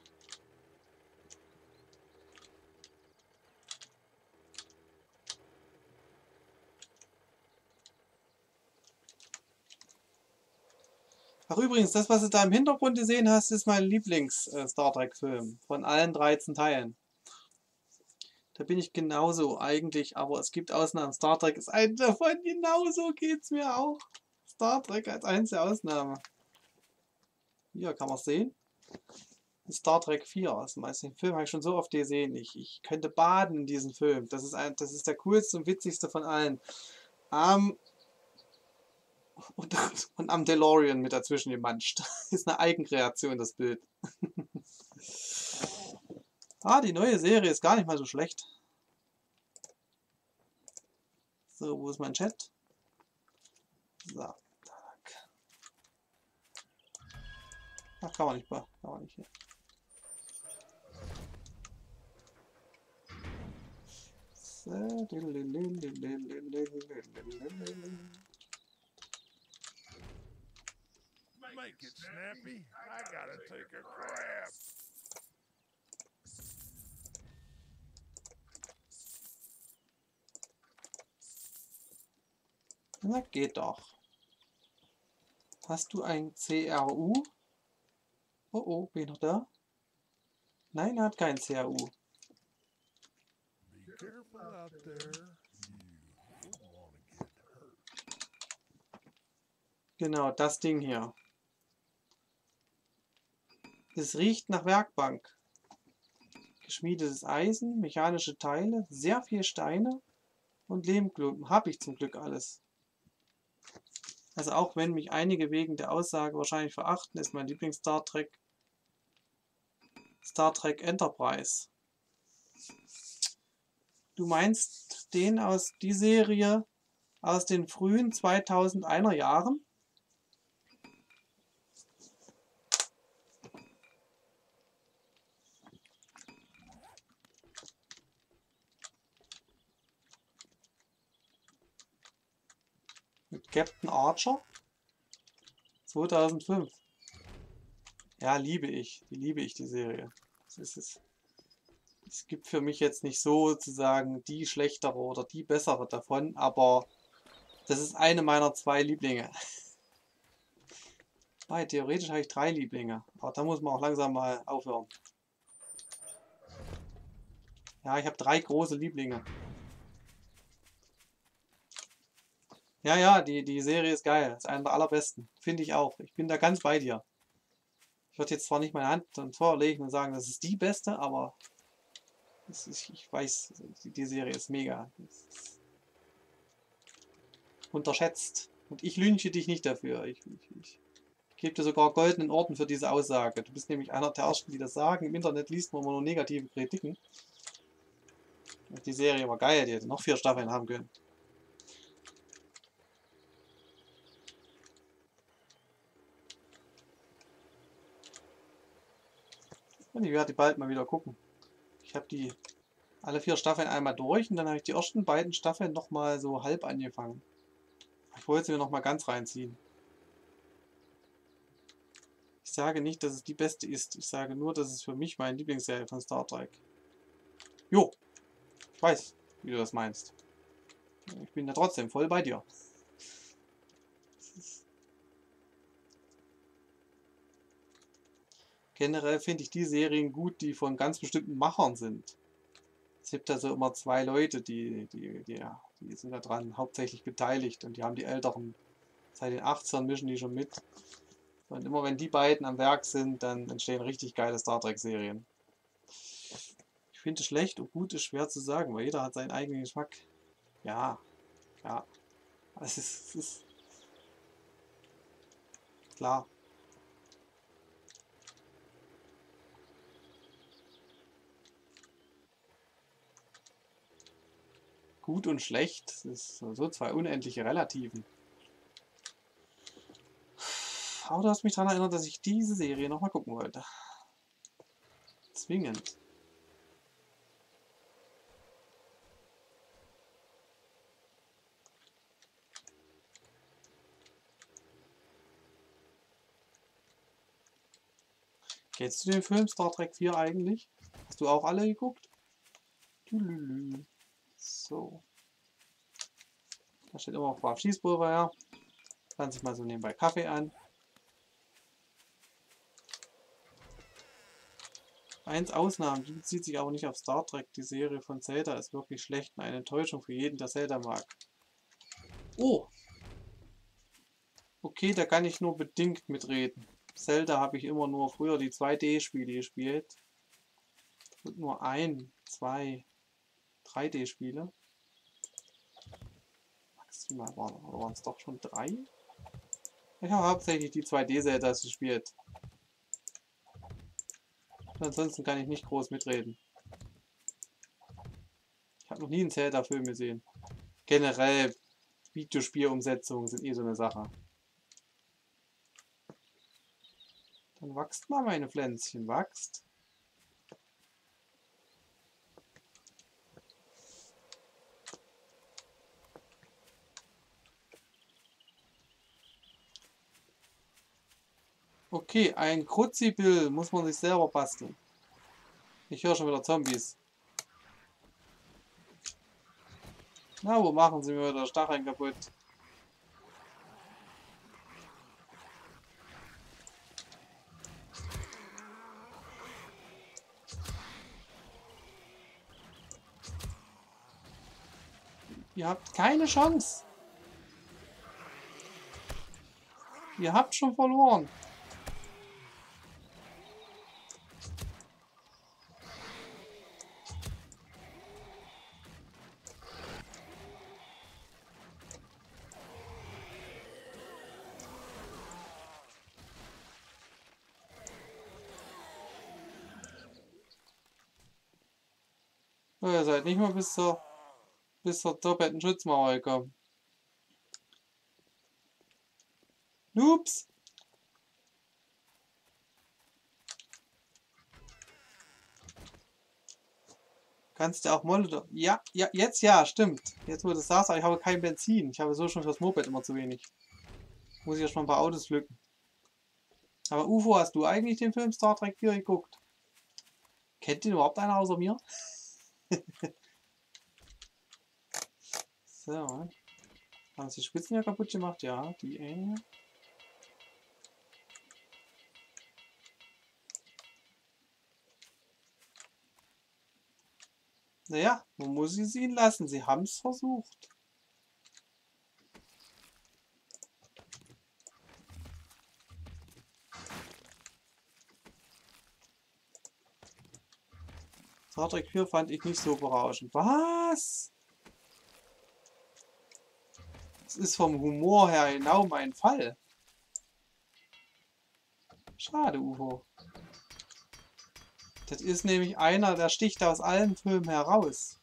S2: Ach übrigens, das, was du da im Hintergrund gesehen hast, ist mein Lieblings-Star Trek-Film von allen 13 Teilen. Da bin ich genauso eigentlich, aber es gibt Ausnahmen. Star Trek ist eine davon, genauso geht es mir auch. Star Trek als einzige Ausnahme. Hier kann man es sehen. Star Trek 4. Also den Film habe ich schon so oft gesehen. Ich könnte baden in diesem Film. Das ist der coolste und witzigste von allen. Und am DeLorean mit dazwischen gemanscht. Ist eine Eigenkreation, das Bild. Die neue Serie ist gar nicht mal so schlecht. So, wo ist mein Chat? So, tack. Ach, kann man nicht hier. So,
S3: Make it snappy. I gotta take a crap.
S2: Na, geht doch. Hast du ein CRU? Oh, bin ich noch da? Nein, er hat kein CRU.
S3: Be careful out there. You don't want to get hurt.
S2: Genau, das Ding hier. Es riecht nach Werkbank. Geschmiedetes Eisen, mechanische Teile, sehr viel Steine und Lehmklumpen. Habe ich zum Glück alles. Also auch wenn mich einige wegen der Aussage wahrscheinlich verachten, ist mein Lieblings-Star Trek Star Trek Enterprise. Du meinst die Serie aus den frühen 2001er Jahren? Mit Captain Archer? 2005. Ja, liebe ich. Die liebe ich, die Serie. Es gibt für mich jetzt nicht sozusagen die schlechtere oder die bessere davon, aber Das ist eine meiner 2 Lieblinge. Nein, theoretisch habe ich 3 Lieblinge. Aber da muss man auch langsam mal aufhören. Ja, ich habe 3 große Lieblinge. Ja, ja, die Serie ist geil. Ist eine der allerbesten. Finde ich auch. Ich bin da ganz bei dir. Ich würde jetzt zwar nicht meine Hand dann vorlegen und sagen, das ist die beste, aber ich weiß, die Serie ist mega. Ist unterschätzt. Und ich lynche dich nicht dafür. Ich gebe dir sogar goldenen Orden für diese Aussage. Du bist nämlich einer der Ersten, die das sagen. Im Internet liest man immer nur negative Kritiken. Die Serie war geil, die hätte noch 4 Staffeln haben können. Und ich werde die bald mal wieder gucken. Ich habe die alle 4 Staffeln einmal durch und dann habe ich die ersten beiden Staffeln nochmal so halb angefangen. Ich wollte sie mir nochmal ganz reinziehen. Ich sage nicht, dass es die beste ist. Ich sage nur, dass es für mich meine Lieblingsserie von Star Trek. Jo, ich weiß, wie du das meinst. Ich bin da trotzdem voll bei dir. Generell finde ich die Serien gut, die von ganz bestimmten Machern sind. Es gibt also immer 2 Leute, die sind daran hauptsächlich beteiligt und die haben die Älteren seit den 80ern mischen die schon mit. Und immer wenn die beiden am Werk sind, dann entstehen richtig geile Star Trek Serien. Ich finde schlecht und gut ist schwer zu sagen, weil jeder hat seinen eigenen Geschmack. Ja, ja. Es ist klar. Gut und schlecht, das ist so 2 unendliche Relativen. Aber du hast mich daran erinnert, dass ich diese Serie nochmal gucken wollte. Zwingend. Kennst du den Film Star Trek 4 eigentlich? Hast du auch alle geguckt? So. Da steht immer noch Schießpulver, ja. Pflanze ich mal so nebenbei Kaffee an. Eins Ausnahmen, die bezieht sich aber nicht auf Star Trek. Die Serie von Zelda ist wirklich schlecht und eine Enttäuschung für jeden, der Zelda mag. Oh! Okay, da kann ich nur bedingt mitreden. Zelda habe ich immer nur früher die 2D-Spiele gespielt. Und nur 1, 2, 3D-Spiele. Maximal waren es doch schon 3? Ich habe hauptsächlich die 2D-Zeldas gespielt. Ansonsten kann ich nicht groß mitreden. Ich habe noch nie einen Zelda-Film gesehen. Generell, Videospielumsetzungen sind eh so eine Sache. Dann wächst mal meine Pflänzchen, wächst. Okay, ein Kruzibil muss man sich selber basteln. Ich höre schon wieder Zombies. Na, wo machen sie mir wieder Stacheln kaputt? Ihr habt keine Chance. Ihr habt schon verloren. So, ihr seid nicht mal bis zur doppelten Schutzmauer gekommen. Ups. Kannst du auch Molotow... Ja, jetzt ja, stimmt. Jetzt wo du das sagst, aber ich habe kein Benzin. Ich habe so schon fürs Moped immer zu wenig. Muss ich erst mal ein paar Autos pflücken. Aber UFO, hast du eigentlich den Film Star Trek 4 geguckt? Kennt den überhaupt einer außer mir? So. Haben sie die Spitzen ja kaputt gemacht? Ja, die Naja, man muss es ihnen lassen. Sie haben es versucht. Star Trek 4 fand ich nicht so berauschend. Was? Das ist vom Humor her genau mein Fall. Schade, UFO. Das ist nämlich einer, der sticht aus allen Filmen heraus.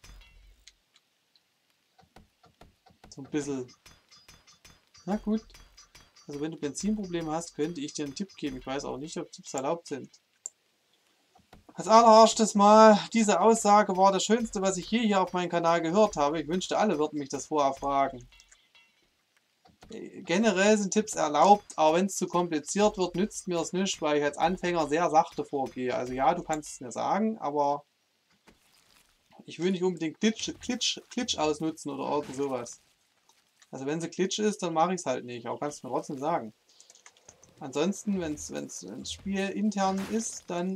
S2: So ein bisschen. Na gut. Also wenn du Benzinprobleme hast, könnte ich dir einen Tipp geben. Ich weiß auch nicht, ob Tipps erlaubt sind. Als allererstes Mal, diese Aussage war das Schönste, was ich je hier auf meinem Kanal gehört habe. Ich wünschte, alle würden mich das vorher fragen. Generell sind Tipps erlaubt, aber wenn es zu kompliziert wird, nützt mir es nicht, weil ich als Anfänger sehr sachte vorgehe. Also ja, du kannst es mir sagen, aber ich will nicht unbedingt Glitch ausnutzen oder irgend sowas. Also wenn sie Glitch ist, dann mache ich es halt nicht, aber kannst du mir trotzdem sagen. Ansonsten, wenn es Spiel intern ist, dann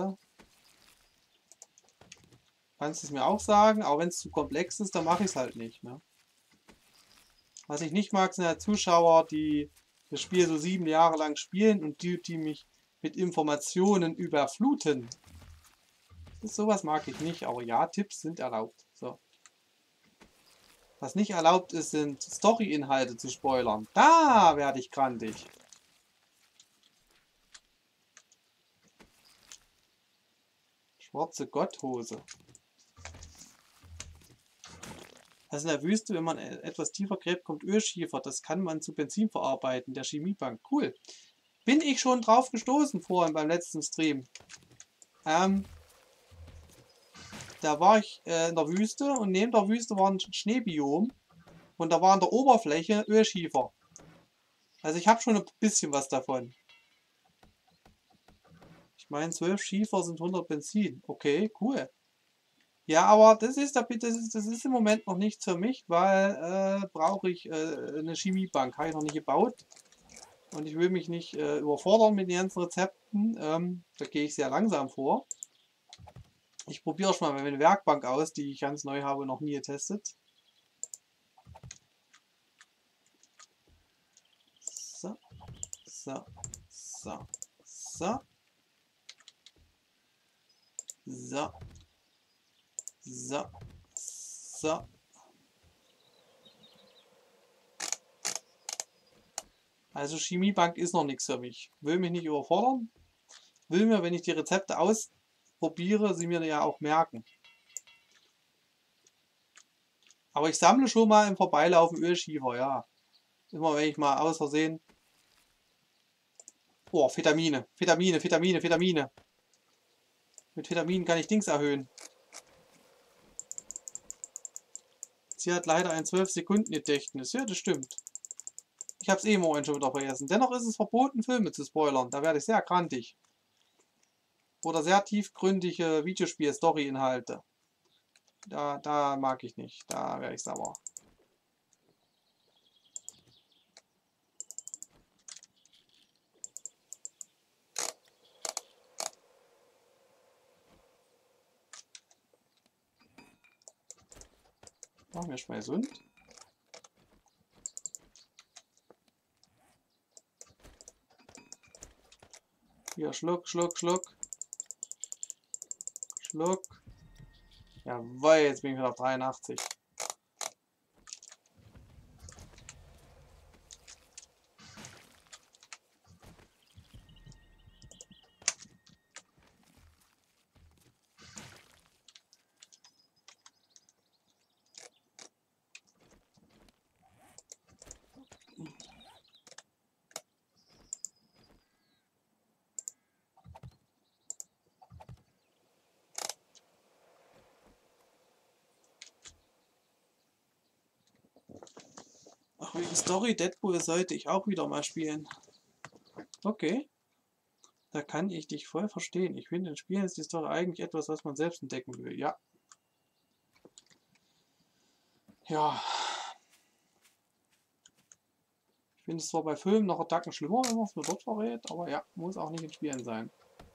S2: kannst du es mir auch sagen, aber wenn es zu komplex ist, dann mache ich es halt nicht. Ne? Was ich nicht mag, sind halt Zuschauer, die das Spiel so 7 Jahre lang spielen und die mich mit Informationen überfluten. Sowas mag ich nicht, aber ja, Tipps sind erlaubt. So. Was nicht erlaubt ist, sind Story-Inhalte zu spoilern. Da werde ich grantig. Schwarze Gotthose. Also in der Wüste, wenn man etwas tiefer gräbt, kommt Ölschiefer. Das kann man zu Benzin verarbeiten, der Chemiebank. Cool. Bin ich schon drauf gestoßen vorhin beim letzten Stream. Da war ich in der Wüste und neben der Wüste war ein Schneebiom und da war an der Oberfläche Ölschiefer. Also ich habe schon ein bisschen was davon. Ich meine, 12 Schiefer sind 100 Benzin. Okay, cool. Ja, aber das ist im Moment noch nichts für mich, weil brauche ich eine Chemiebank. Habe ich noch nicht gebaut. Und ich will mich nicht überfordern mit den ganzen Rezepten. Da gehe ich sehr langsam vor. Ich probiere schon mal meine Werkbank aus, die ich ganz neu habe, noch nie getestet. So, so, so, so. So. So. So. Also Chemiebank ist noch nichts für mich. Will mich nicht überfordern. Will mir, wenn ich die Rezepte ausprobiere, sie mir ja auch merken. Aber ich sammle schon mal im Vorbeilaufen Ölschiefer, ja. Immer wenn ich mal aus Versehen... Oh, Vitamine. Vitamine, Vitamine, Vitamine. Mit Vitaminen kann ich Dings erhöhen. Sie hat leider ein 12-Sekunden-Gedächtnis. Ja, das stimmt. Ich habe es eh morgen schon wieder vergessen. Dennoch ist es verboten, Filme zu spoilern. Da werde ich sehr grantig. Oder sehr tiefgründige Videospiel-Story-Inhalte. Da mag ich nicht. Da werde ich sauer. Machen wir schon mal gesund. Hier, Schluck, Schluck, Schluck. Schluck. Jawohl, jetzt bin ich wieder auf 83. Ach, wegen Story Deadpool sollte ich auch wieder mal spielen. Okay. Da kann ich dich voll verstehen. Ich finde, in Spielen ist die Story eigentlich etwas, was man selbst entdecken will. Ja. Ja. Ich finde es zwar bei Filmen noch einen Tacken schlimmer, wenn man es nur dort verrät, aber ja, muss auch nicht in Spielen sein.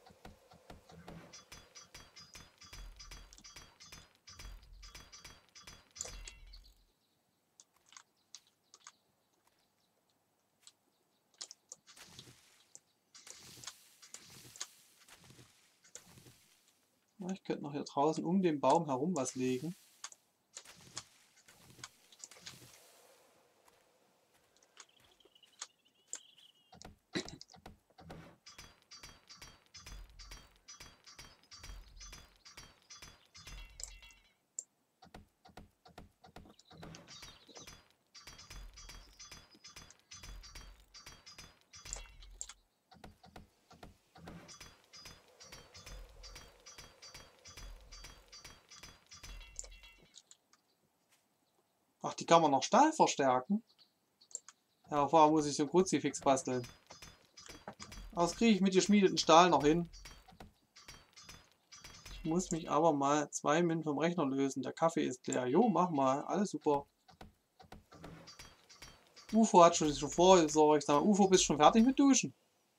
S2: Ja, ich könnte noch hier draußen um den Baum herum was legen. Ach, die kann man noch Stahl verstärken? Ja, vorher muss ich so ein Kruzifix basteln. Aber das kriege ich mit geschmiedeten Stahl noch hin. Ich muss mich aber mal 2 Minuten vom Rechner lösen. Der Kaffee ist leer. Jo, mach mal. Alles super. UFO hat schon vorgesorgt. Ich sag mal, UFO, bist schon fertig mit Duschen?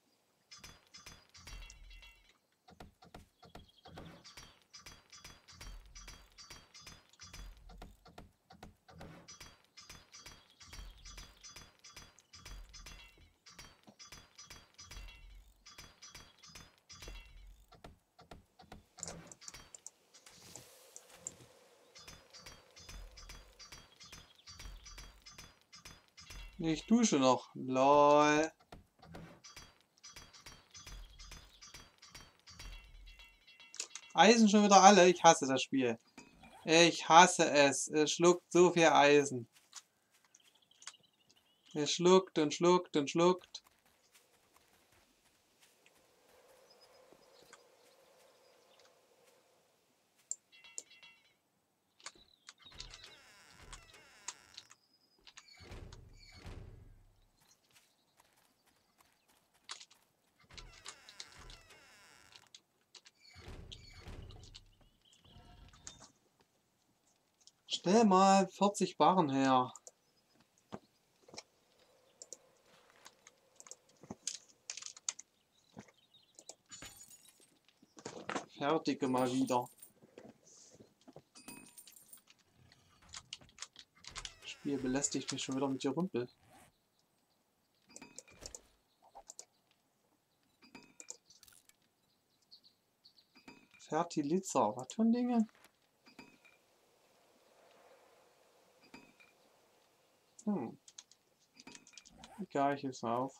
S2: Ich dusche noch. Lol. Eisen schon wieder alle. Ich hasse das Spiel. Ich hasse es. Es schluckt so viel Eisen. Es schluckt und schluckt und schluckt. Stell mal 40 Barren her. Fertige mal wieder. Das Spiel belästigt mich schon wieder mit Gerümpel. Fertilizer, was für ein Dinge? Egal, ich es auf.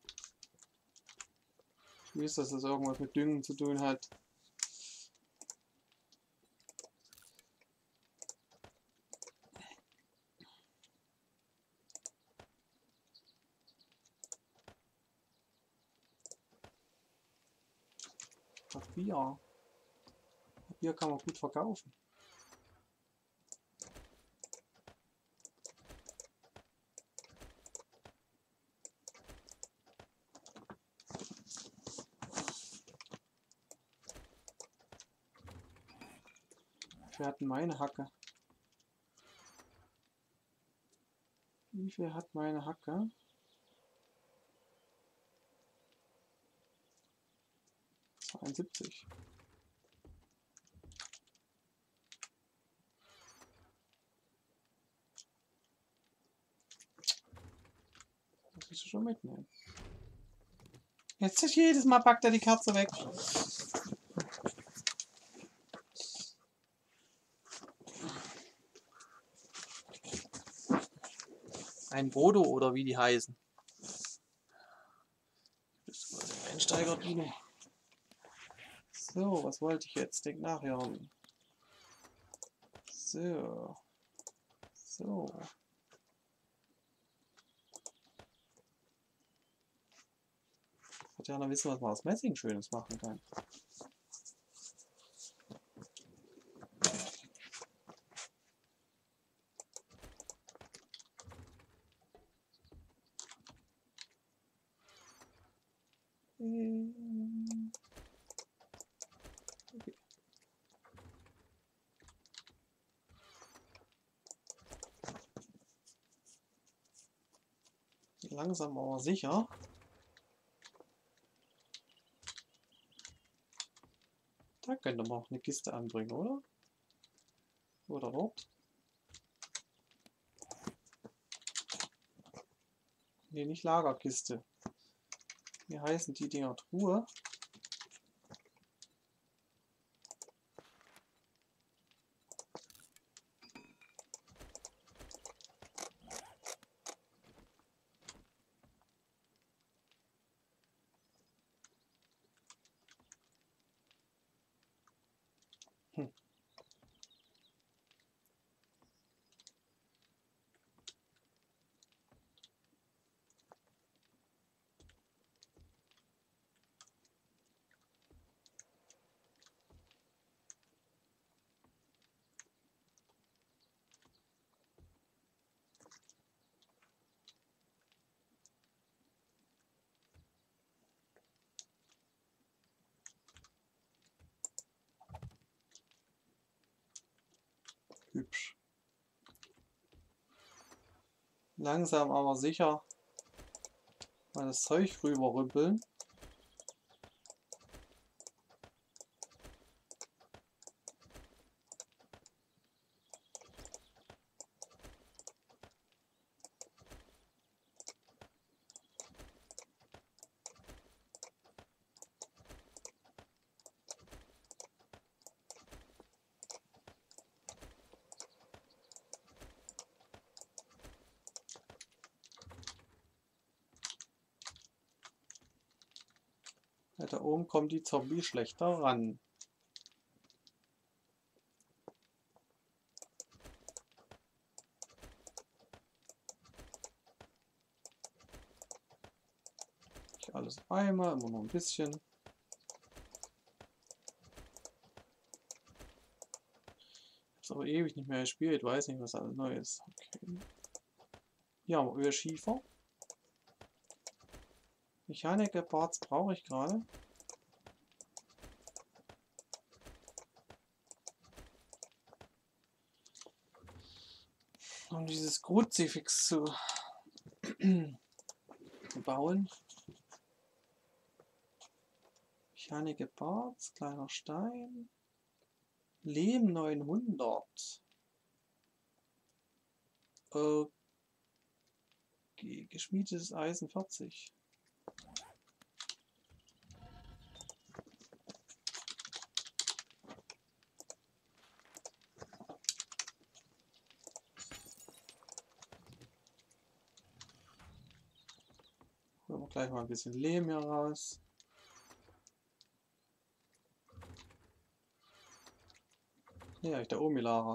S2: Ich weiß, dass das irgendwas mit Düngen zu tun hat. Bier. Bier kann man gut verkaufen. Wie viel hat denn meine Hacke? Wie viel hat meine Hacke? 72. Das willst du schon mitnehmen. Jetzt jedes Mal packt er die Kerze weg. Ein Bodo oder wie die heißen. Einsteiger-Dino. So, was wollte ich jetzt? Denk nachhören. So. So. Ich würde ja noch wissen, was man aus Messing Schönes machen kann. Okay. Langsam aber sicher. Da könnte man auch eine Kiste anbringen, oder? Oder dort? Ne, nicht Lagerkiste. Wie heißen die Dinger? Truhe? Hm. Hübsch. Langsam aber sicher mal das Zeug rüberrüppeln. Ja, da oben kommen die Zombies schlechter ran. Nicht alles auf einmal, immer nur ein bisschen. Ich habe aber ewig nicht mehr gespielt, weiß nicht, was alles neu ist. Okay. Hier haben wir Ölschiefer. Mechaniker-Parts brauche ich gerade. Um dieses Kruzifix zu bauen. Mechaniker-Parts, kleiner Stein. Lehm 900. Okay, geschmiedetes Eisen 40. Holen wir gleich mal ein bisschen Lehm hier raus. Ja, ich da oben gelagert.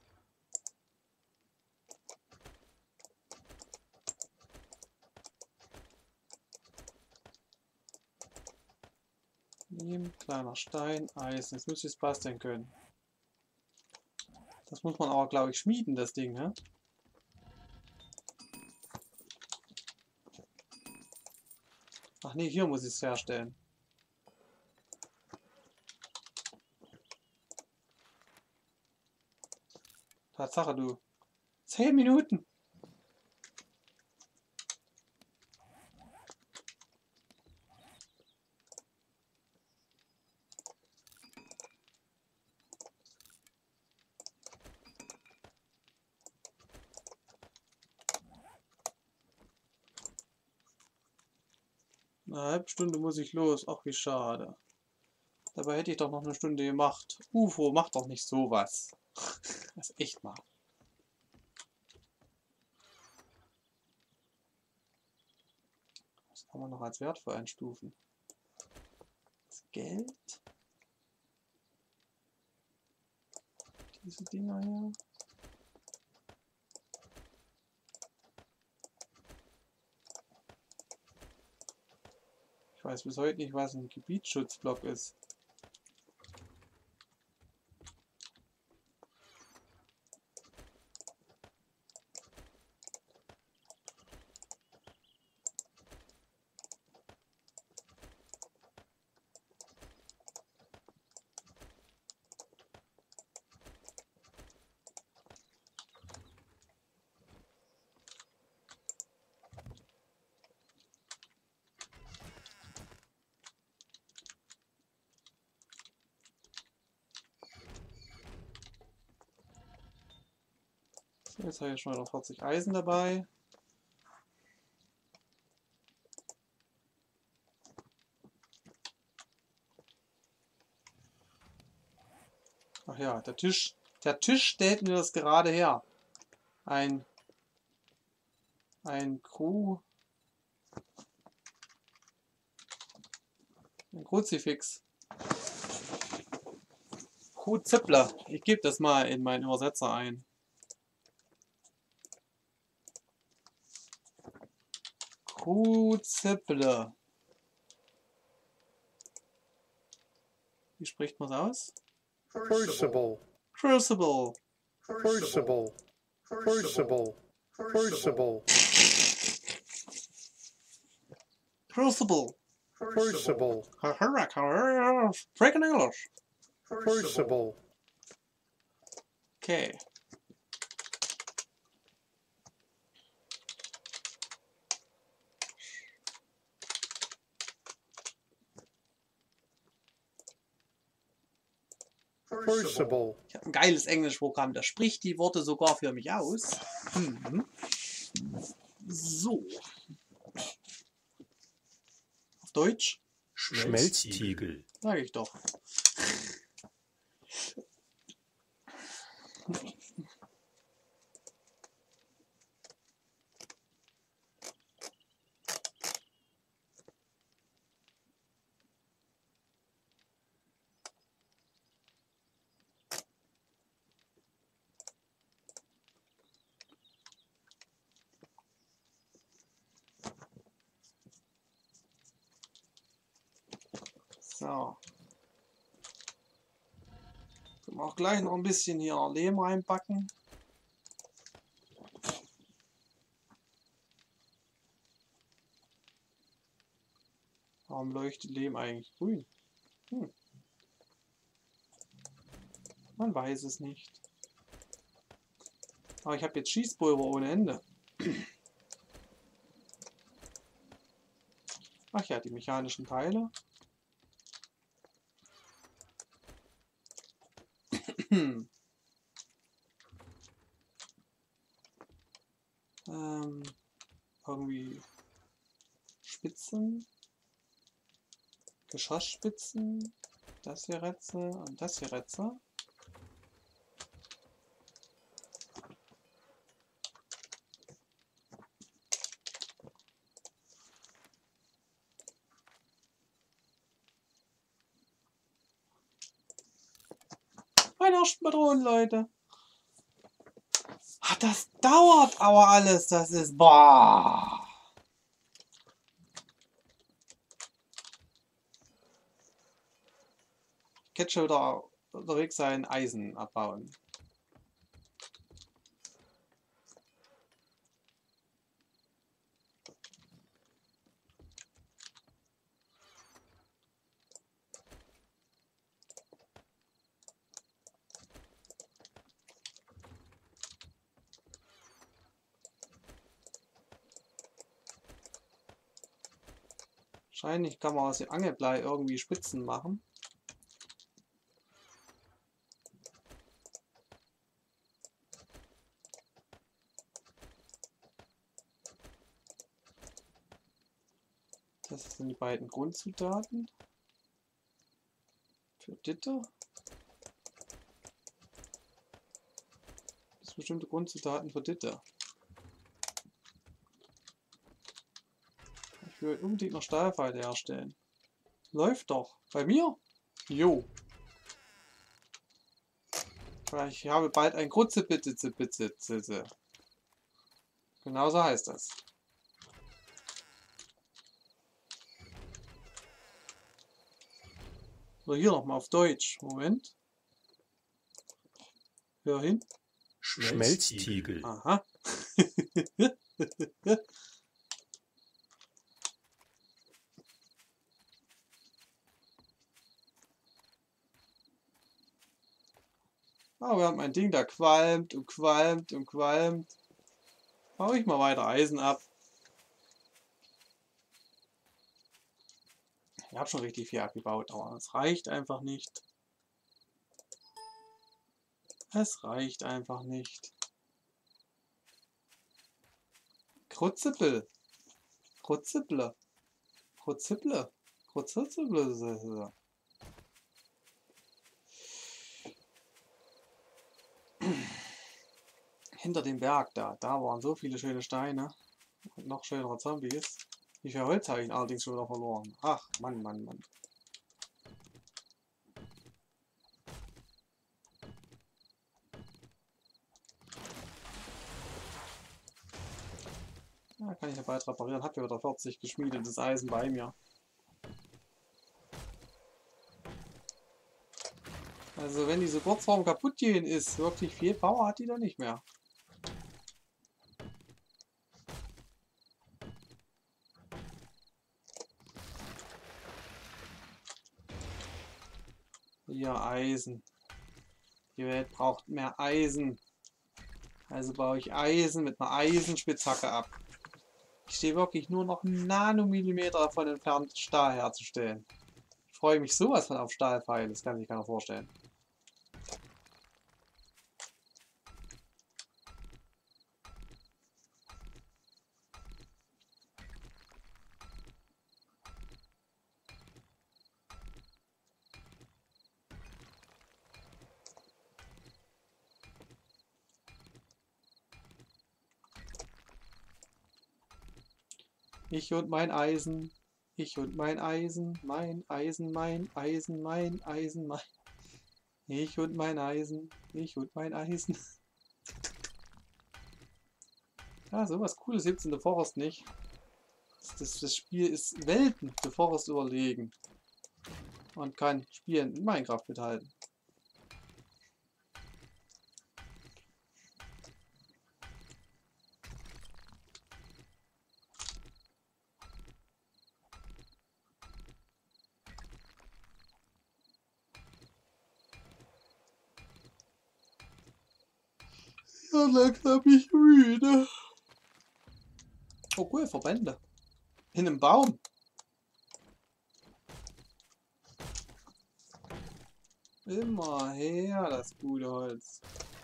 S2: Lehm, kleiner Stein, Eisen. Jetzt müsste es basteln können. Das muss man aber, glaube ich, schmieden, das Ding, ne? Ach nee, hier muss ich es herstellen. Tatsache, du. 10 Minuten. Eine halbe Stunde muss ich los. Ach, wie schade. Dabei hätte ich doch noch eine Stunde gemacht. UFO, mach doch nicht sowas. Das ist echt mal. Was kann man noch als wertvoll einstufen? Das Geld. Diese Dinger hier. Ich weiß bis heute nicht, was ein Gebietsschutzblock ist. So, jetzt habe ich schon wieder 40 Eisen dabei. Ach ja, der Tisch stellt mir das gerade her. Ein Kruzifix. Kruzipler. Ich gebe das mal in meinen Übersetzer ein. Kruzible. Wie spricht man es aus?
S3: Crucible.
S2: Crucible.
S3: Crucible. Crucible. Crucible.
S2: Crucible.
S3: Crucible.
S2: Freaking English.
S3: Crucible.
S2: Okay.
S3: Crucible.
S2: Ich habe ein geiles Englischprogramm, das spricht die Worte sogar für mich aus. So. Auf Deutsch?
S4: Schmelztiegel.
S2: Sag ich doch. So. Können wir auch gleich noch ein bisschen hier Lehm reinpacken. Warum leuchtet Lehm eigentlich grün? Man weiß es nicht. Aber ich habe jetzt Schießpulver ohne Ende. Ach ja, die mechanischen Teile. Irgendwie Spitzen, Geschossspitzen, das hier Rätze und das hier Rätze. Weihnachtspatronen, Leute. Ach, das dauert aber alles, das ist... Boah. Ich hätte schon wieder unterwegs sein, Eisen abbauen. Wahrscheinlich kann man aus dem Angelblei irgendwie Spitzen machen. Das sind die beiden Grundzutaten. Für Ditte. Das sind bestimmte Grundzutaten für Ditte. Ich will unbedingt noch Stahlpfeile herstellen. Läuft doch. Bei mir? Jo. Ich habe bald ein Kruzipitze. Genauso heißt das. So, hier nochmal auf Deutsch. Moment. Hör hin.
S4: Schmelztiegel.
S2: Aha. Oh, wir haben ein Ding, da qualmt und qualmt und qualmt. Baue ich mal weiter Eisen ab. Ich habe schon richtig viel abgebaut, aber es reicht einfach nicht. Es reicht einfach nicht. Kruzzippel. Kruzzippler. Kruzzippler. Kruzzippler. Hinter dem Berg da waren so viele schöne Steine. Und noch schönere Zombies. Wie viel Holz habe ich allerdings schon wieder verloren? Ach, Mann, Mann, Mann. Ja, kann ich ja bald reparieren. Hab ja wieder 40 geschmiedetes Eisen bei mir. Also wenn diese Kurzform kaputt gehen ist, wirklich viel Power hat die da nicht mehr. Ja, Eisen. Die Welt braucht mehr Eisen. Also baue ich Eisen mit einer Eisenspitzhacke ab. Ich stehe wirklich nur noch einen Nanomillimeter davon entfernt, Stahl herzustellen. Ich freue mich sowas von auf Stahlpfeile, das kann sich keiner vorstellen. Ich und mein Eisen, ich und mein Eisen, mein Eisen, mein Eisen, mein Eisen, mein... Ich und mein Eisen, ich und mein Eisen. Ja, sowas Cooles gibt es in The Forest nicht. Das Spiel ist Welten The Forest überlegen. Und kann Spielen in Minecraft mithalten. Ja, langsam bin ich müde. Oh cool, Verbände. In einem Baum. Immer her, das gute Holz.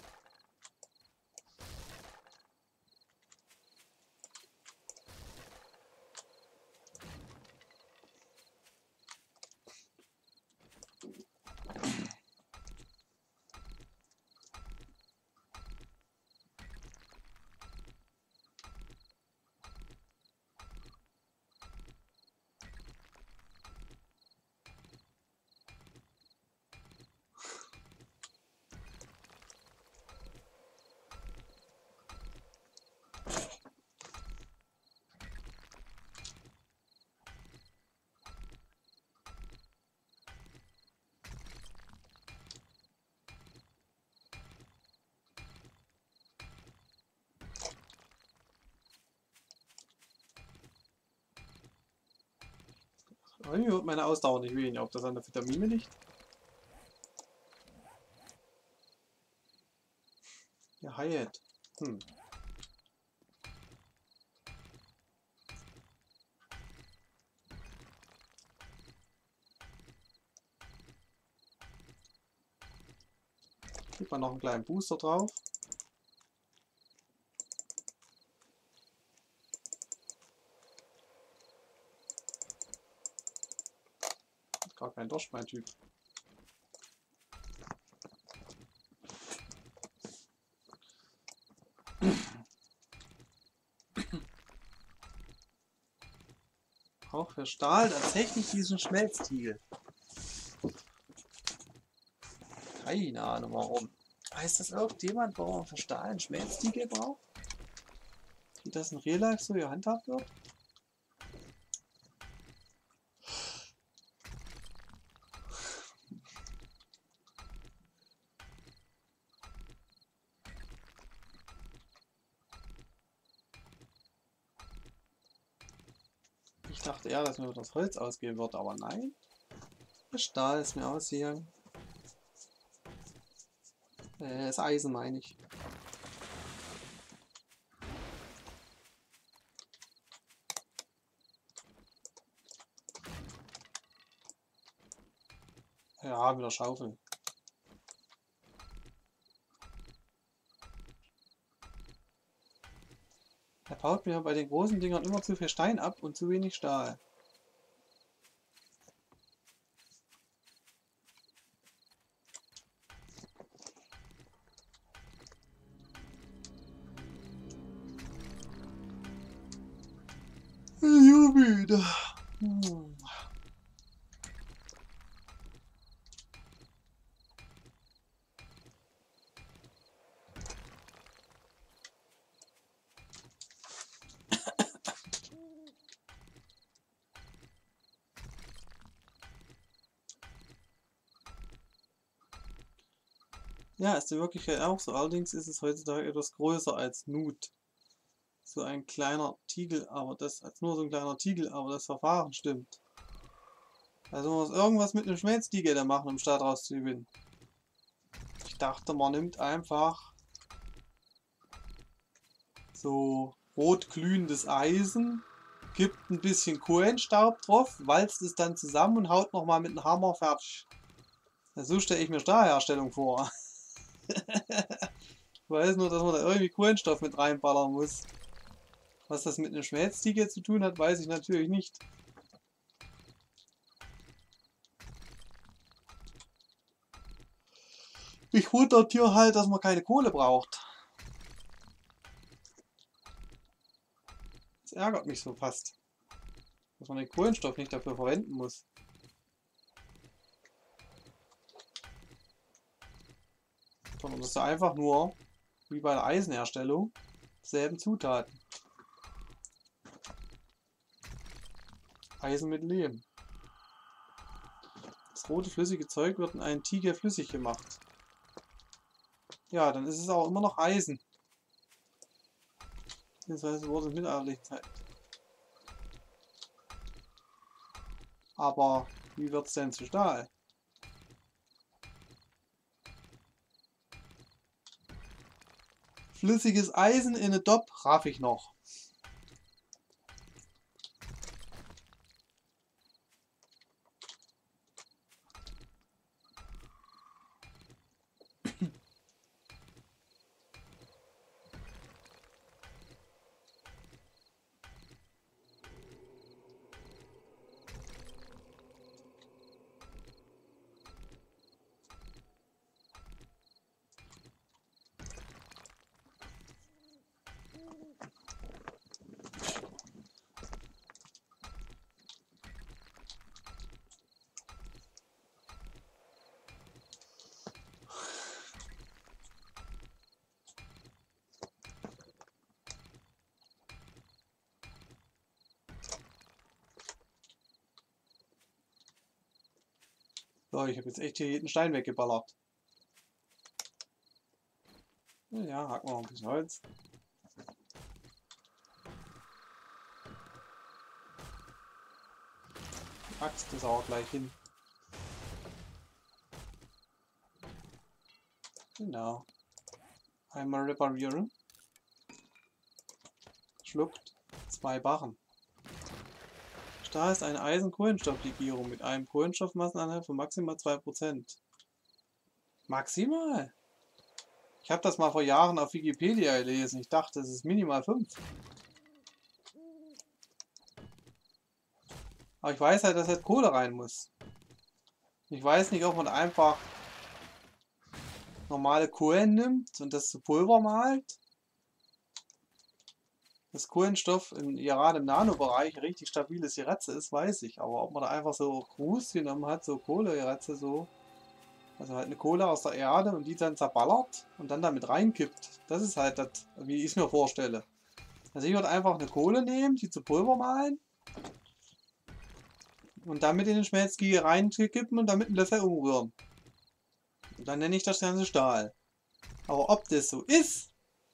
S2: Irgendwie wird meine Ausdauer nicht weniger, ob das an der Vitamine liegt. Ja, Hyatt. Kriegt man noch einen kleinen Booster drauf. Gar kein Dorsch, mein Typ. Auch für Stahl tatsächlich diesen Schmelztiegel. Keine Ahnung warum. Weiß das irgendjemand, warum man für Stahl einen Schmelztiegel braucht? Wie das in Real Life so gehandhabt wird? Ich dachte eher, dass mir das Holz ausgehen wird, aber nein. Der Stahl ist mir ausgegangen. Das Eisen meine ich. Ja, wieder Schaufel. Er baut mir bei den großen Dingern immer zu viel Stein ab und zu wenig Stahl. Ja, müde. Ja, ist in Wirklichkeit auch so. Allerdings ist es heutzutage etwas größer als Nut. So ein kleiner Tiegel, aber das als nur so ein kleiner Tiegel, aber das Verfahren stimmt. Also man muss irgendwas mit einem Schmelztiegel da machen, um Stahl draus zu gewinnen. Ich dachte, man nimmt einfach so rot glühendes Eisen, gibt ein bisschen Kohlenstaub drauf, walzt es dann zusammen und haut nochmal mit einem Hammer fertig. Ja, so stelle ich mir Stahlherstellung vor. Ich weiß nur, dass man da irgendwie Kohlenstoff mit reinballern muss. Was das mit einem Schmelztiegel zu tun hat, weiß ich natürlich nicht. Mich wundert hier halt, dass man keine Kohle braucht. Das ärgert mich so fast. Dass man den Kohlenstoff nicht dafür verwenden muss. Sondern das ist einfach nur, wie bei der Eisenherstellung, dieselben Zutaten. Eisen mit Lehm. Das rote flüssige Zeug wird in einen Tiegel flüssig gemacht. Ja, dann ist es auch immer noch Eisen. Das heißt, wurde in mittelalterlicher Zeit. Aber wie wird es denn zu Stahl? Flüssiges Eisen in eine Dop raff ich noch. So, ich habe jetzt echt hier jeden Stein weggeballert. Ja, hacken wir noch ein bisschen Holz. Die Axt ist auch gleich hin. Genau. Einmal reparieren. Schluckt 2 Barren. Stahl ist eine Eisen-Kohlenstofflegierung mit einem Kohlenstoffmassenanteil von maximal 2%. Maximal? Ich habe das mal vor Jahren auf Wikipedia gelesen. Ich dachte, es ist minimal 5. Aber ich weiß halt, dass halt Kohle rein muss. Ich weiß nicht, ob man einfach normale Kohlen nimmt und das zu Pulver malt. Dass Kohlenstoff gerade im Nanobereich richtig stabiles Gerätze ist, weiß ich. Aber ob man da einfach so Ruß genommen hat, so Kohlegerätze, so. Also halt eine Kohle aus der Erde und die dann zerballert und dann damit reinkippt. Das ist halt das, wie ich es mir vorstelle. Also ich würde einfach eine Kohle nehmen, die zu Pulver mahlen. Und damit in den Schmelztiegel reinkippen und damit einen Löffel umrühren. Und dann nenne ich das Ganze Stahl. Aber ob das so ist,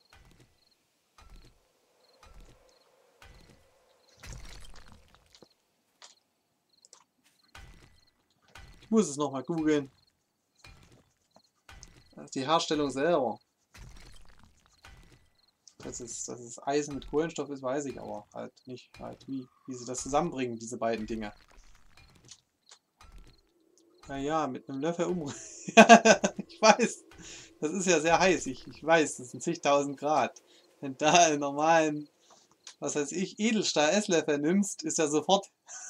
S2: ich muss es nochmal googeln. Die Herstellung selber. Dass es Eisen mit Kohlenstoff ist, weiß ich aber halt nicht, halt wie sie das zusammenbringen, diese beiden Dinge. Naja, mit einem Löffel umrühren. Ich weiß, das ist ja sehr heiß. Ich weiß, das sind zigtausend Grad. Wenn da in normalen was weiß ich, Edelstahl Esslöffel nimmst, ist ja sofort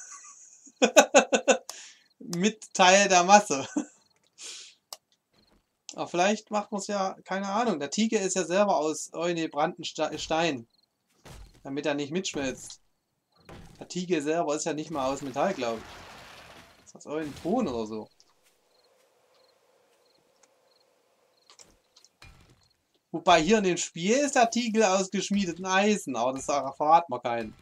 S2: mit Teil der Masse. Aber vielleicht macht man es ja, keine Ahnung. Der Tiger ist ja selber aus brannten Stein, damit er nicht mitschmilzt. Der Tiger selber ist ja nicht mal aus Metall, glaube ich. Das ist aus Ton oder so. Wobei hier in dem Spiel ist der Tiger aus geschmiedetem Eisen, aber das verraten wir keinen.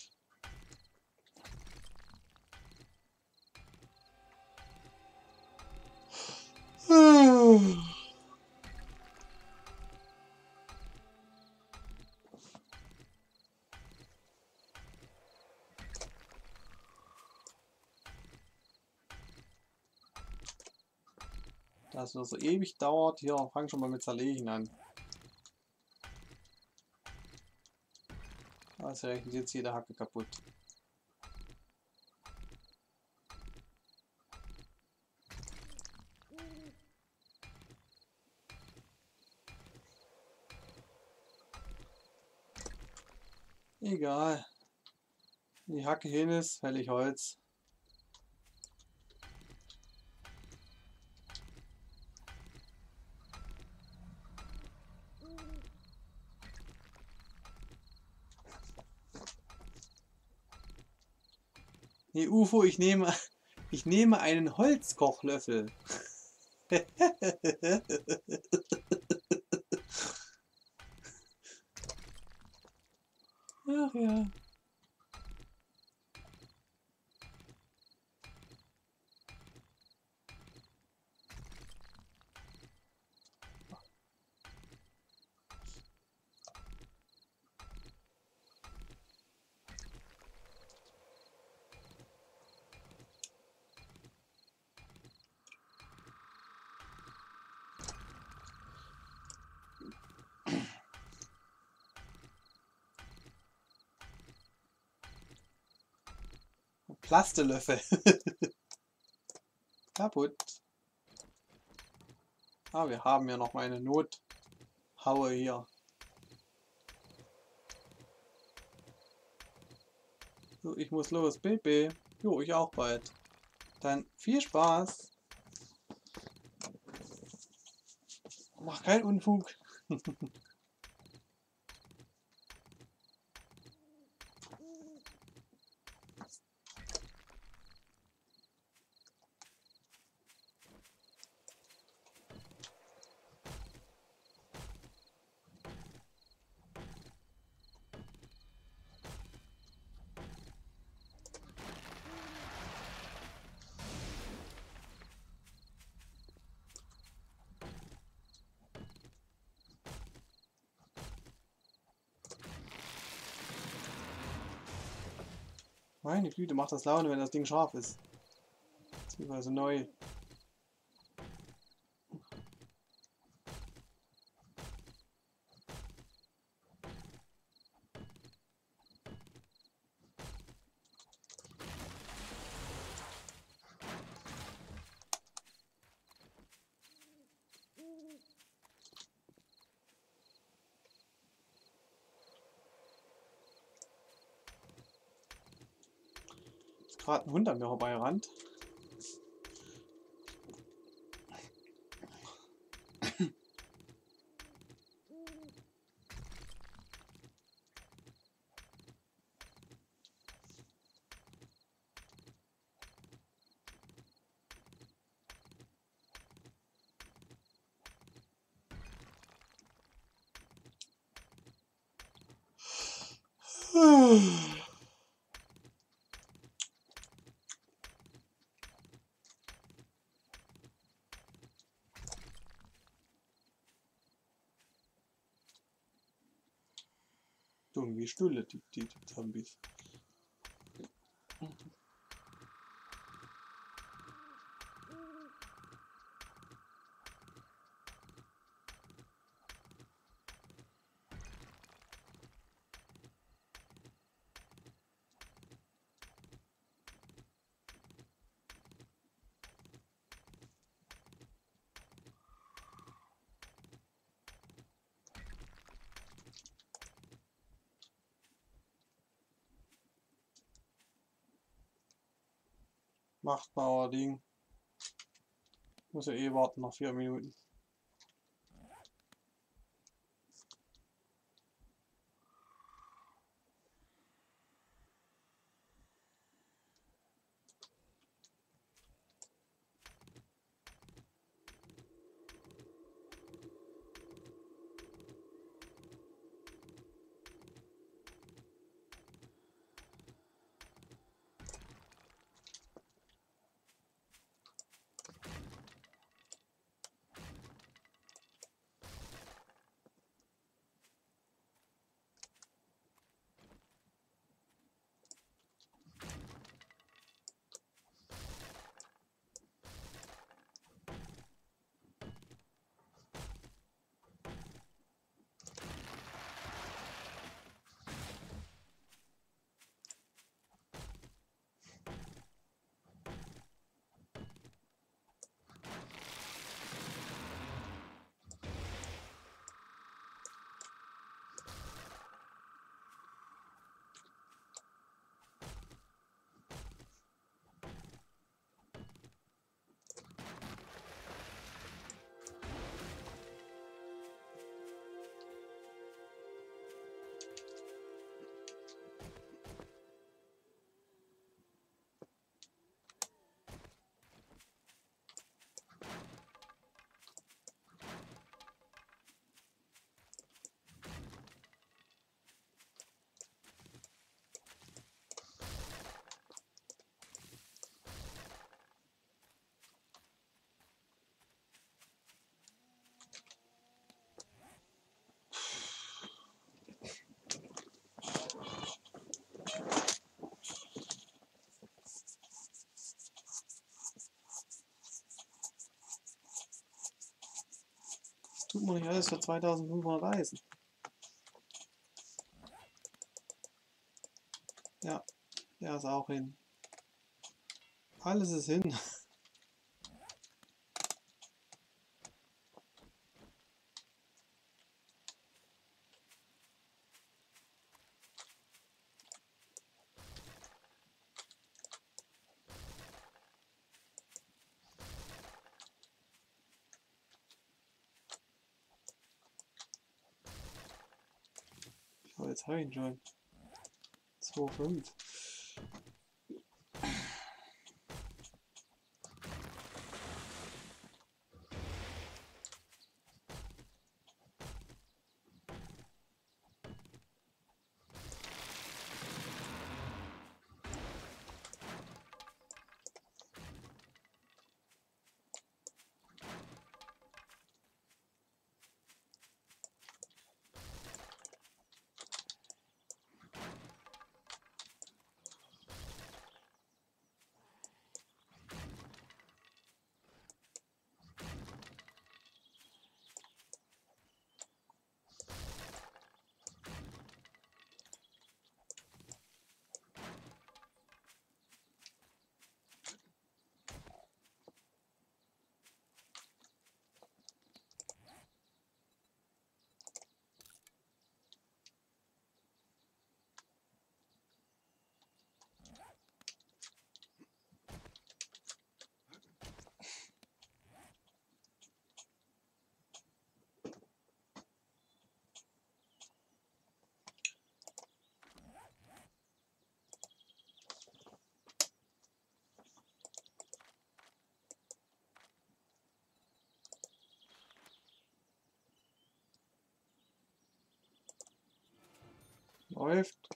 S2: Das nur so ewig dauert, hier fang schon mal mit Zerlegen an. Also rechnet jetzt jede Hacke kaputt. Egal. Wenn die Hacke hin ist, fäll ich Holz. Nee, UFO, ich nehme einen Holzkochlöffel. Ach ja. Plastelöffel. Kaputt. Ah, wir haben ja noch mal eine Nothaue hier. So, ich muss los, Baby. Jo, ich auch bald. Dann viel Spaß. Mach keinen Unfug. Meine Güte, macht das Laune, wenn das Ding scharf ist. Beziehungsweise neu. Ist gerade ein Hund an mir vorbeigerannt. Dumm wie Stulle, die Zombies. Machtbauer-Ding. Muss ja eh warten, noch 4 Minuten. Tut man nicht alles für 2500 Eisen. Ja, der ist auch hin. Alles ist hin. Oh, jetzt habe ich ihn schon. 2,5. Läuft.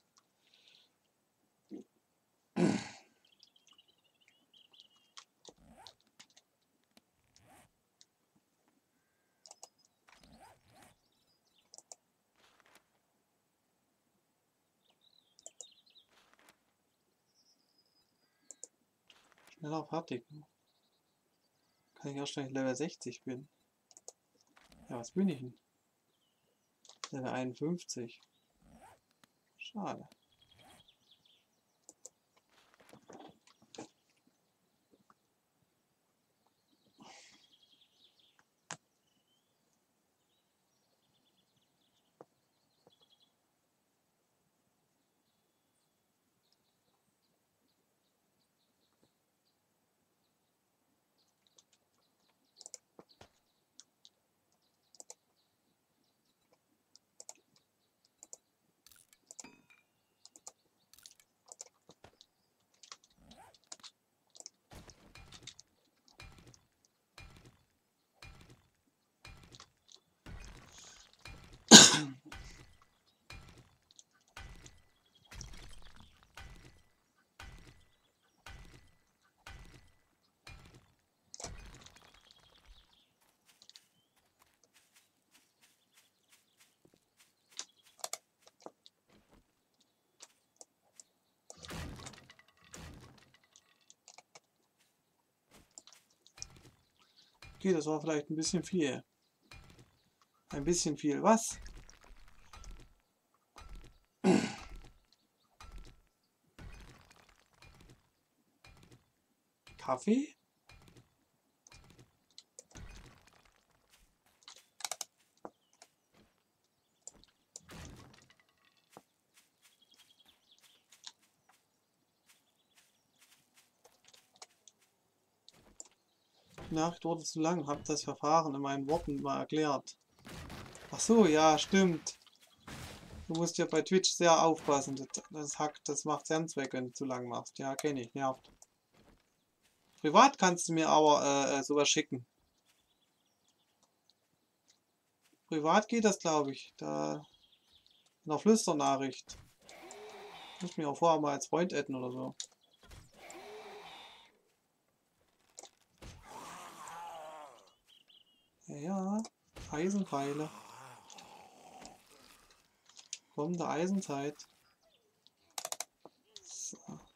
S2: Schneller fertig. Kann ich erst, wenn ich Level 60 bin. Ja, was bin ich denn? Level 51. Schade. Okay, das war vielleicht ein bisschen viel. Ein bisschen viel. Was? Kaffee? Die Nachricht wurde zu lang. Hab das Verfahren in meinen Worten mal erklärt. Ach so, ja, stimmt. Du musst ja bei Twitch sehr aufpassen. Das hackt, das macht ganz weg, wenn du zu lang machst. Ja, kenne ich, nervt. Privat kannst du mir aber sowas schicken. Privat geht das, glaube ich. Da in einer Flüsternachricht. Ich muss mich auch vorher mal als Freund adden oder so. Ja, ja. Eisenpfeile. Kommende Eisenzeit. So.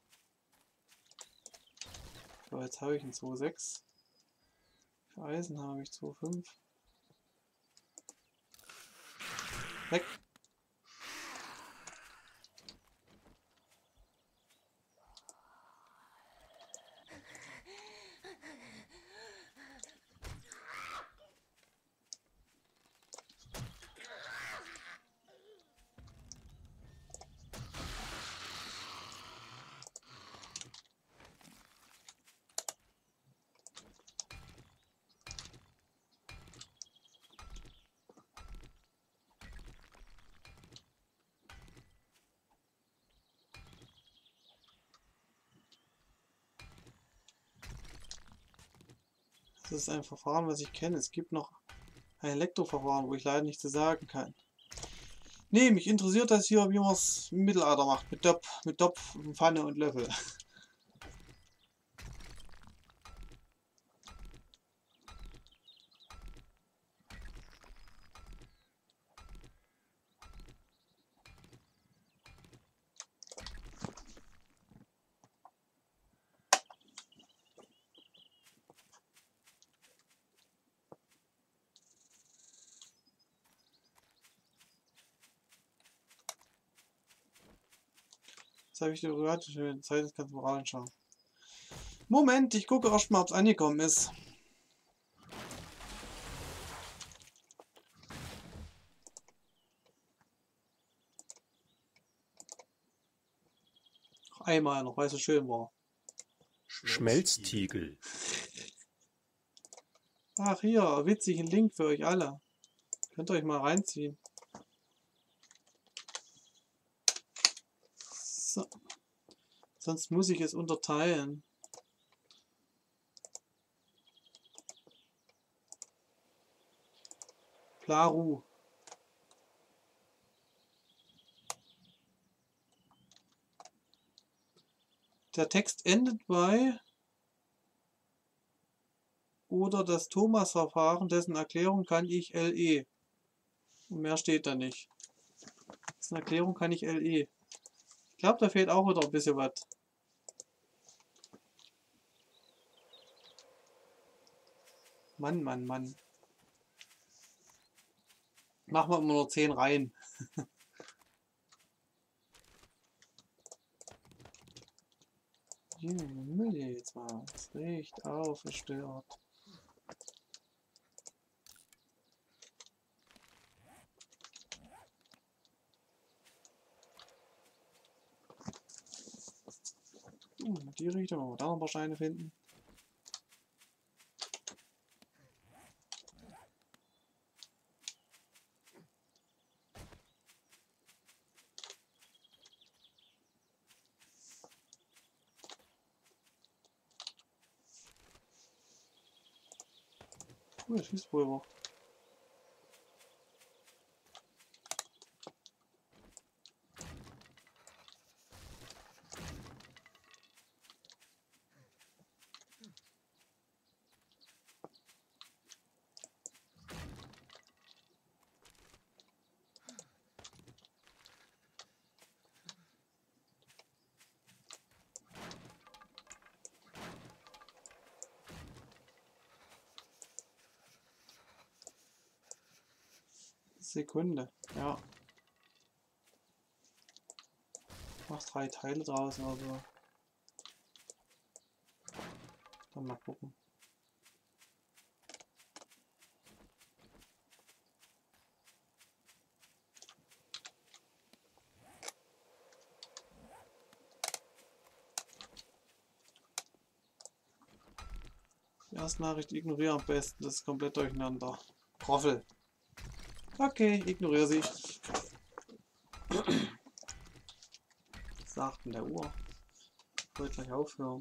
S2: So, jetzt habe ich einen 2,6. Für Eisen habe ich 2,5. Weg. Das ist ein Verfahren, was ich kenne. Es gibt noch ein Elektroverfahren, wo ich leider nichts zu sagen kann. Nee, mich interessiert das hier, wie man es im Mittelalter macht. Mit Topf, Pfanne und Löffel. Das habe ich dir gehört. Schön. Zeit ist ganz moral anschauen. Moment, ich gucke erst mal, ob es angekommen ist. Einmal noch, weil es so schön war.
S4: Schmelztiegel.
S2: Ach hier, witzigen Link für euch alle. Könnt ihr euch mal reinziehen. So. Sonst muss ich es unterteilen. Plaru. Der Text endet bei oder das Thomas-Verfahren, dessen Erklärung kann ich LE. Und mehr steht da nicht. Dessen Erklärung kann ich LE. Ich glaube, da fehlt auch wieder ein bisschen was. Mann, Mann, Mann. Machen wir immer nur 10 rein. Müll jetzt mal. Es riecht auf, es stört. In die Richtung, wenn wir da noch ein paar Steine finden. Schießpulver. Sekunde, ja. Mach 3 Teile draus oder so. Dann mal gucken. Die erste Nachricht ignoriere am besten, das ist komplett durcheinander. Roffel. Okay, ignoriere sie. Was sagt denn der Uhr? Ich wollte gleich aufhören.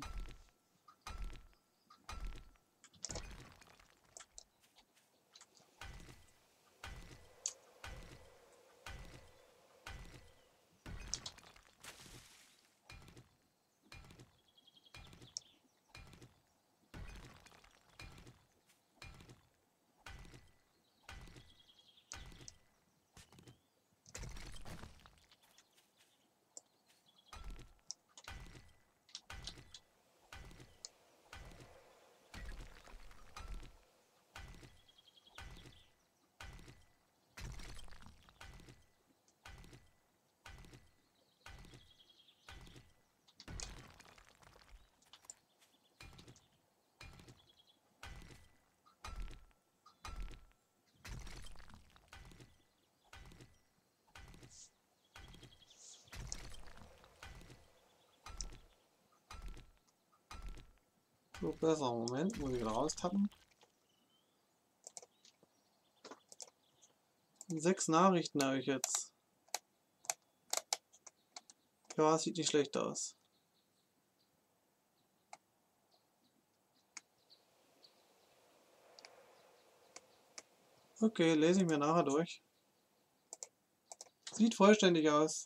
S2: So, besser. Moment, muss ich wieder raustappen. 6 Nachrichten habe ich jetzt. Ja, sieht nicht schlecht aus. Okay, lese ich mir nachher durch. Sieht vollständig aus.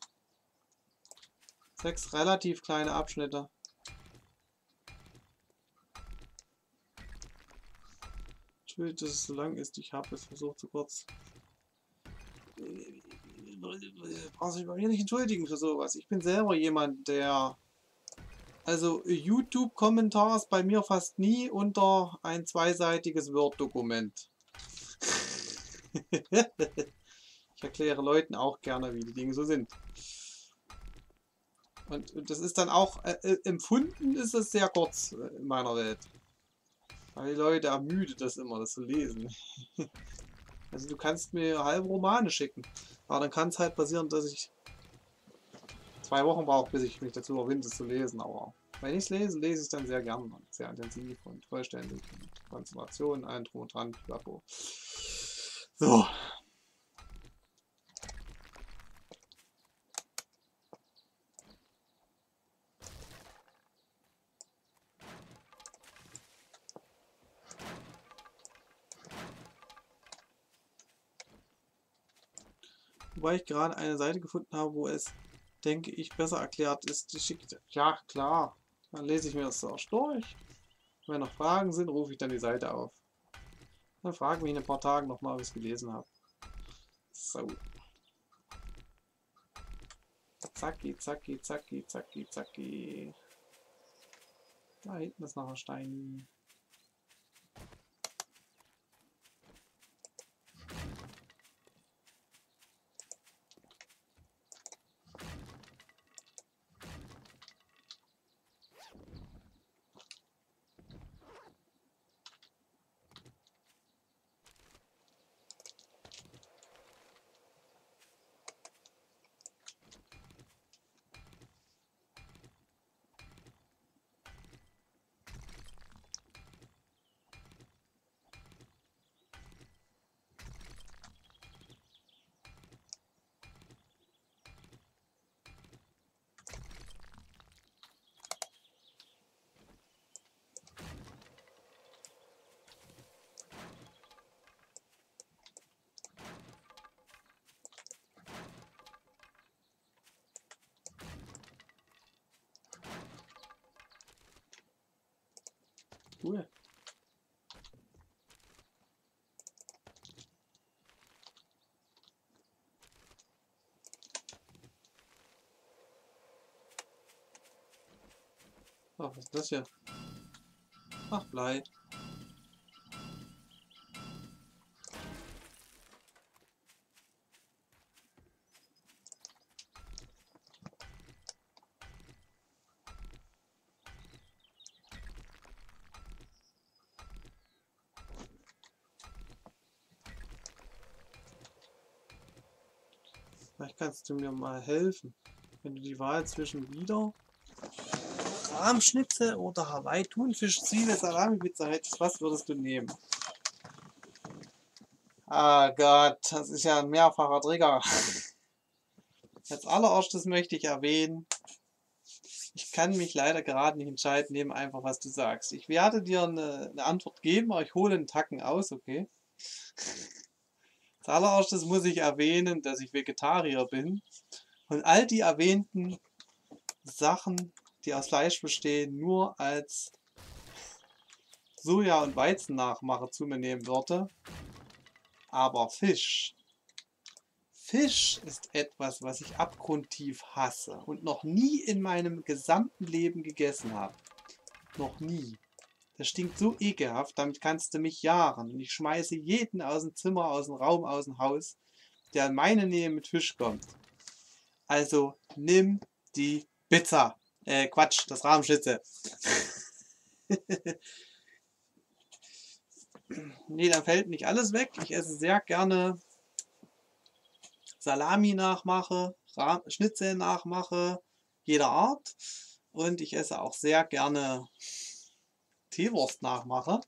S2: 6 relativ kleine Abschnitte. Entschuldigt, dass es so lang ist. Ich habe es versucht zu kurz. Brauchst dich bei mir nicht entschuldigen für sowas. Ich bin selber jemand, der... Also YouTube-Kommentar ist bei mir fast nie unter ein zweiseitiges Word-Dokument. Ich erkläre Leuten auch gerne, wie die Dinge so sind. Und das ist dann auch, empfunden ist es sehr kurz in meiner Welt. Weil die Leute ermüdet das immer, das zu lesen. Also du kannst mir halbe Romane schicken. Aber dann kann es halt passieren, dass ich 2 Wochen brauche, bis ich mich dazu überwinde, es zu lesen. Aber wenn ich es lese, lese ich es dann sehr gern und sehr intensiv und vollständig. Und Konzentration, allen drum und dran. Pipapo. So. Wobei ich gerade eine Seite gefunden habe, wo es, denke ich, besser erklärt ist. Die schickt, ja, klar. Dann lese ich mir das auch durch. Wenn noch Fragen sind, rufe ich dann die Seite auf. Dann frage mich in ein paar Tagen nochmal, ob ich es gelesen habe. So. Zacki, zacki, zacki, zacki, zacki. Da hinten ist noch ein Stein. Cool. Ach, was ist das hier? Ach, Blei. Vielleicht kannst du mir mal helfen. Wenn du die Wahl zwischen wieder Rahmschnitzel oder Hawaii Thunfisch Zwiebel Salami Pizza hättest, was würdest du nehmen? Ah Gott, das ist ja ein mehrfacher Trigger. Als allererstes möchte ich erwähnen, ich kann mich leider gerade nicht entscheiden, nehme einfach, was du sagst. Ich werde dir eine Antwort geben, aber ich hole einen Tacken aus, okay? Als allererstes muss ich erwähnen, dass ich Vegetarier bin und all die erwähnten Sachen, die aus Fleisch bestehen, nur als Soja- und Weizennachmache zu mir nehmen würde. Aber Fisch ist etwas, was ich abgrundtief hasse und noch nie in meinem gesamten Leben gegessen habe. Noch nie. Das stinkt so ekelhaft, damit kannst du mich jagen. Und ich schmeiße jeden aus dem Zimmer, aus dem Raum, aus dem Haus, der in meine Nähe mit Fisch kommt. Also nimm die Pizza. Quatsch, das Rahmschnitzel. Nee, da fällt nicht alles weg. Ich esse sehr gerne Salami nachmache, Schnitzel nachmache, jeder Art. Und ich esse auch sehr gerne Teewurst nachmache.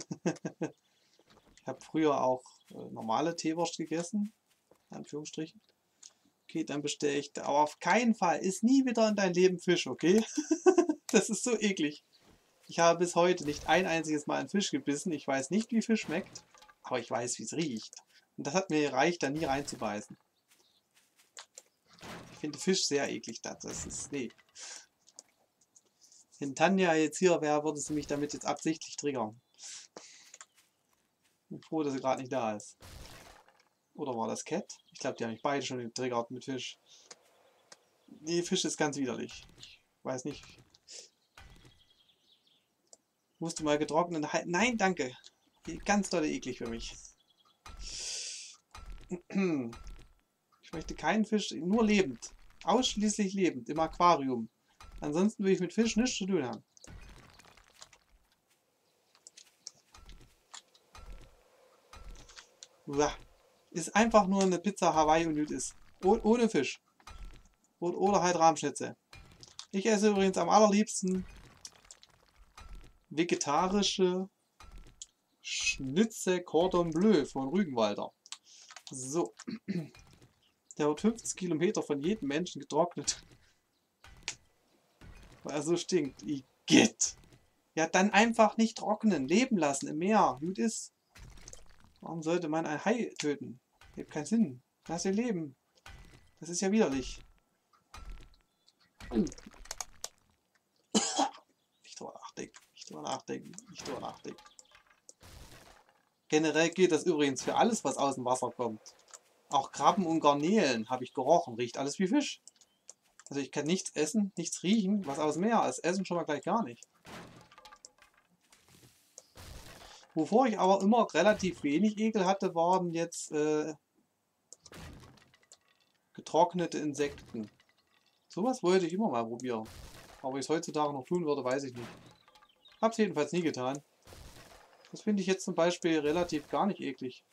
S2: Ich habe früher auch normale Teewurst gegessen, in Anführungsstrichen. Okay, dann bestelle ich, aber auf keinen Fall, isst nie wieder in dein Leben Fisch, okay? Das ist so eklig. Ich habe bis heute nicht ein einziges Mal einen Fisch gebissen. Ich weiß nicht, wie Fisch schmeckt, aber ich weiß, wie es riecht. Und das hat mir gereicht, da nie reinzubeißen. Ich finde Fisch sehr eklig. Das ist, nee. Wenn Tanja jetzt hier wäre, würde sie mich damit jetzt absichtlich triggern. Ich bin froh, dass sie gerade nicht da ist. Oder war das Cat? Ich glaube, die haben mich beide schon getriggert mit Fisch. Nee, Fisch ist ganz widerlich. Ich weiß nicht. Musst du mal getrocknet halten? Nein, danke. Ganz doll eklig für mich. Ich möchte keinen Fisch, nur lebend. Ausschließlich lebend, im Aquarium. Ansonsten will ich mit Fisch nichts zu tun haben. Uah. Ist einfach nur eine Pizza Hawaii und gut ist. Ohne Fisch. Oder halt Rahmschnitzel. Ich esse übrigens am allerliebsten vegetarische Schnitzel Cordon Bleu von Rügenwalder. So. Der wird 50 Kilometer von jedem Menschen getrocknet. Weil er so stinkt. Igitt. Ja, dann einfach nicht trocknen. Leben lassen im Meer. Gut ist. Warum sollte man ein Hai töten? Das hat keinen Sinn. Lass ihn leben. Das ist ja widerlich. Nicht drüber nachdenken. Nicht drüber nachdenken. Nicht drüber nachdenken. Generell gilt das übrigens für alles, was aus dem Wasser kommt. Auch Krabben und Garnelen habe ich gerochen. Riecht alles wie Fisch. Also ich kann nichts essen, nichts riechen, was aus dem Meer ist. Essen schon mal gleich gar nicht. Wovor ich aber immer relativ wenig Ekel hatte, waren jetzt getrocknete Insekten. Sowas wollte ich immer mal probieren. Aber ich es heutzutage noch tun würde, weiß ich nicht. Hab's jedenfalls nie getan. Das finde ich jetzt zum Beispiel relativ gar nicht eklig.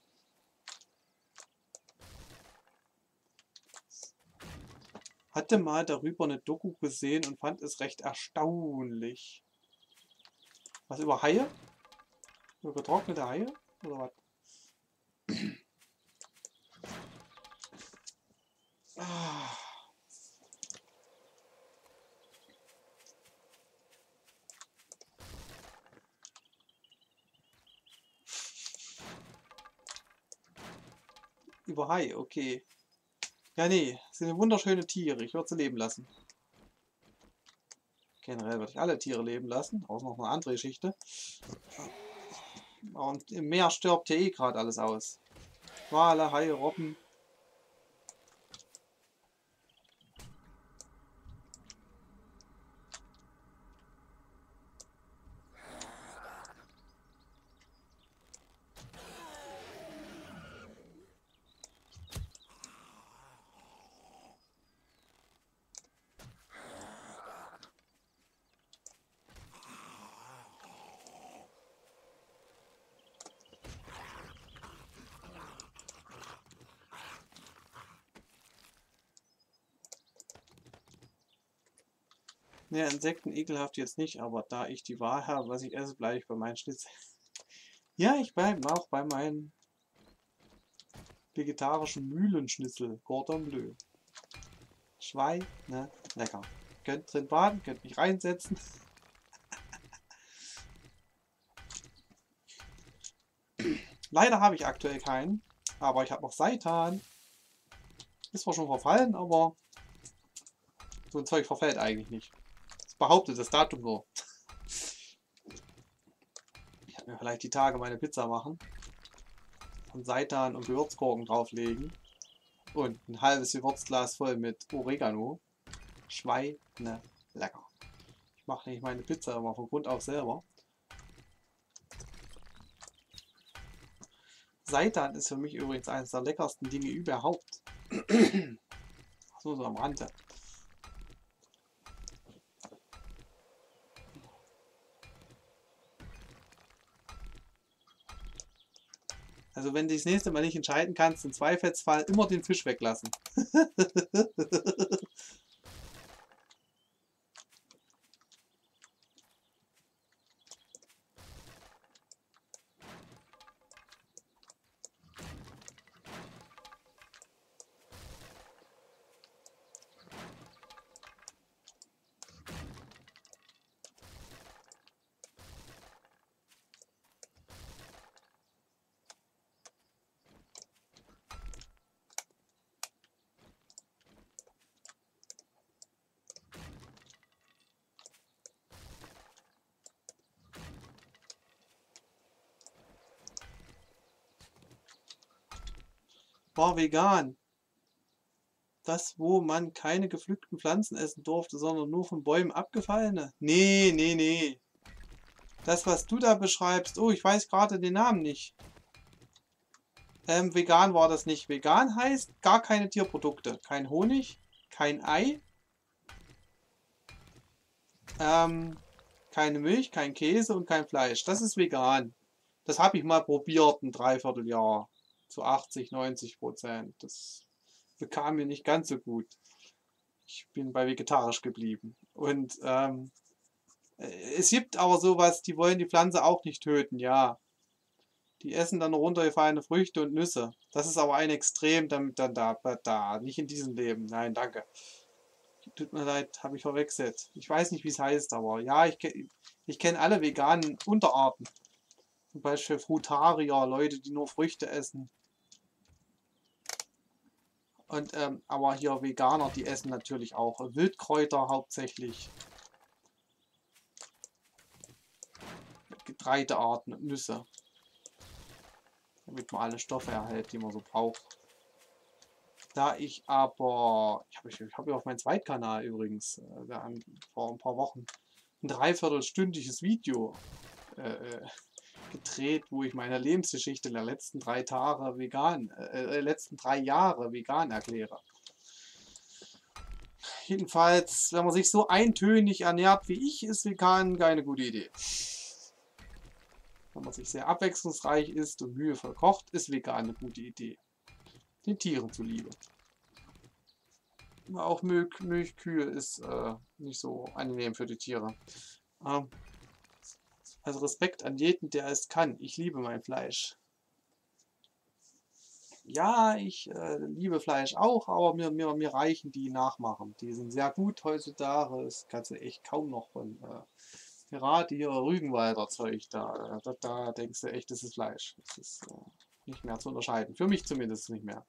S2: Hatte mal darüber eine Doku gesehen und fand es recht erstaunlich. Was über Haie? Über getrocknete Haie? Oder was? Ah. Über Haie, okay. Ja, nee, das sind wunderschöne Tiere. Ich würde sie leben lassen. Generell würde ich alle Tiere leben lassen, außer noch eine andere Geschichte. Und im Meer stirbt ja eh gerade alles aus. Wale, Haie, Robben. Ja, Insekten ekelhaft jetzt nicht, aber da ich die Wahl habe, was ich esse, bleibe ich bei meinen Schnitzel. Ja, ich bleibe auch bei meinen vegetarischen Mühlenschnitzel. Cordon Bleu. Schweine, lecker. Könnt drin baden, könnt mich reinsetzen. Leider habe ich aktuell keinen, aber ich habe noch Seitan. Ist zwar schon verfallen, aber so ein Zeug verfällt eigentlich nicht. Das behauptet das Datum nur. Ich werde mir vielleicht die Tage meine Pizza machen und Seitan und Gewürzgurken drauflegen und ein halbes Gewürzglas voll mit Oregano. Schweine lecker. Ich mache nämlich meine Pizza immer von Grund auf selber. Seitan ist für mich übrigens eines der leckersten Dinge überhaupt. So am Rande. Also wenn du das nächste Mal nicht entscheiden kannst, im Zweifelsfall immer den Fisch weglassen. War vegan. Das, wo man keine gepflückten Pflanzen essen durfte, sondern nur von Bäumen abgefallene? Nee, nee, nee. Das, was du da beschreibst, oh, ich weiß gerade den Namen nicht. Vegan war das nicht. Vegan heißt gar keine Tierprodukte. Kein Honig, kein Ei, keine Milch, kein Käse und kein Fleisch. Das ist vegan. Das habe ich mal probiert, ein Dreivierteljahr. Zu 80-90%. Das bekam mir nicht ganz so gut. Ich bin bei vegetarisch geblieben. Und es gibt aber sowas, die wollen die Pflanze auch nicht töten, ja. Die essen dann runtergefallene Früchte und Nüsse. Das ist aber ein Extrem, damit dann da. Nicht in diesem Leben. Nein, danke. Tut mir leid, habe ich verwechselt. Ich weiß nicht, wie es heißt, aber ja, ich kenn alle veganen Unterarten. Zum Beispiel Frutarier, Leute, die nur Früchte essen. Und, aber hier Veganer, die essen natürlich auch Wildkräuter hauptsächlich. Getreidearten und Nüsse. Damit man alle Stoffe erhält, die man so braucht. Da ich aber, ich habe ja auf meinem Zweitkanal übrigens vor ein paar Wochen ein dreiviertelstündiges Video gedreht, wo ich meine Lebensgeschichte der letzten 3 Tage letzten 3 Jahre vegan erkläre. Jedenfalls, wenn man sich so eintönig ernährt wie ich, ist vegan keine gute Idee. Wenn man sich sehr abwechslungsreich isst und mühevoll kocht, ist vegan eine gute Idee. Den Tieren zuliebe. Auch Milchkühe ist nicht so angenehm für die Tiere. Also Respekt an jeden, der es kann. Ich liebe mein Fleisch. Ja, ich liebe Fleisch auch, aber mir reichen die Nachmachen. Die sind sehr gut heutzutage. Das kannst du echt kaum noch von gerade hier Rügenwalder Zeug da denkst du echt, das ist Fleisch. Das ist nicht mehr zu unterscheiden. Für mich zumindest nicht mehr.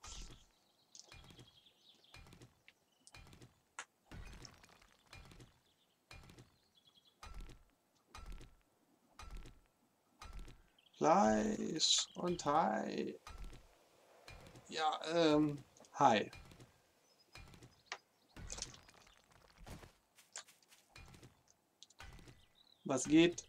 S2: Fleisch und Hai. Ja, Hai. Was geht?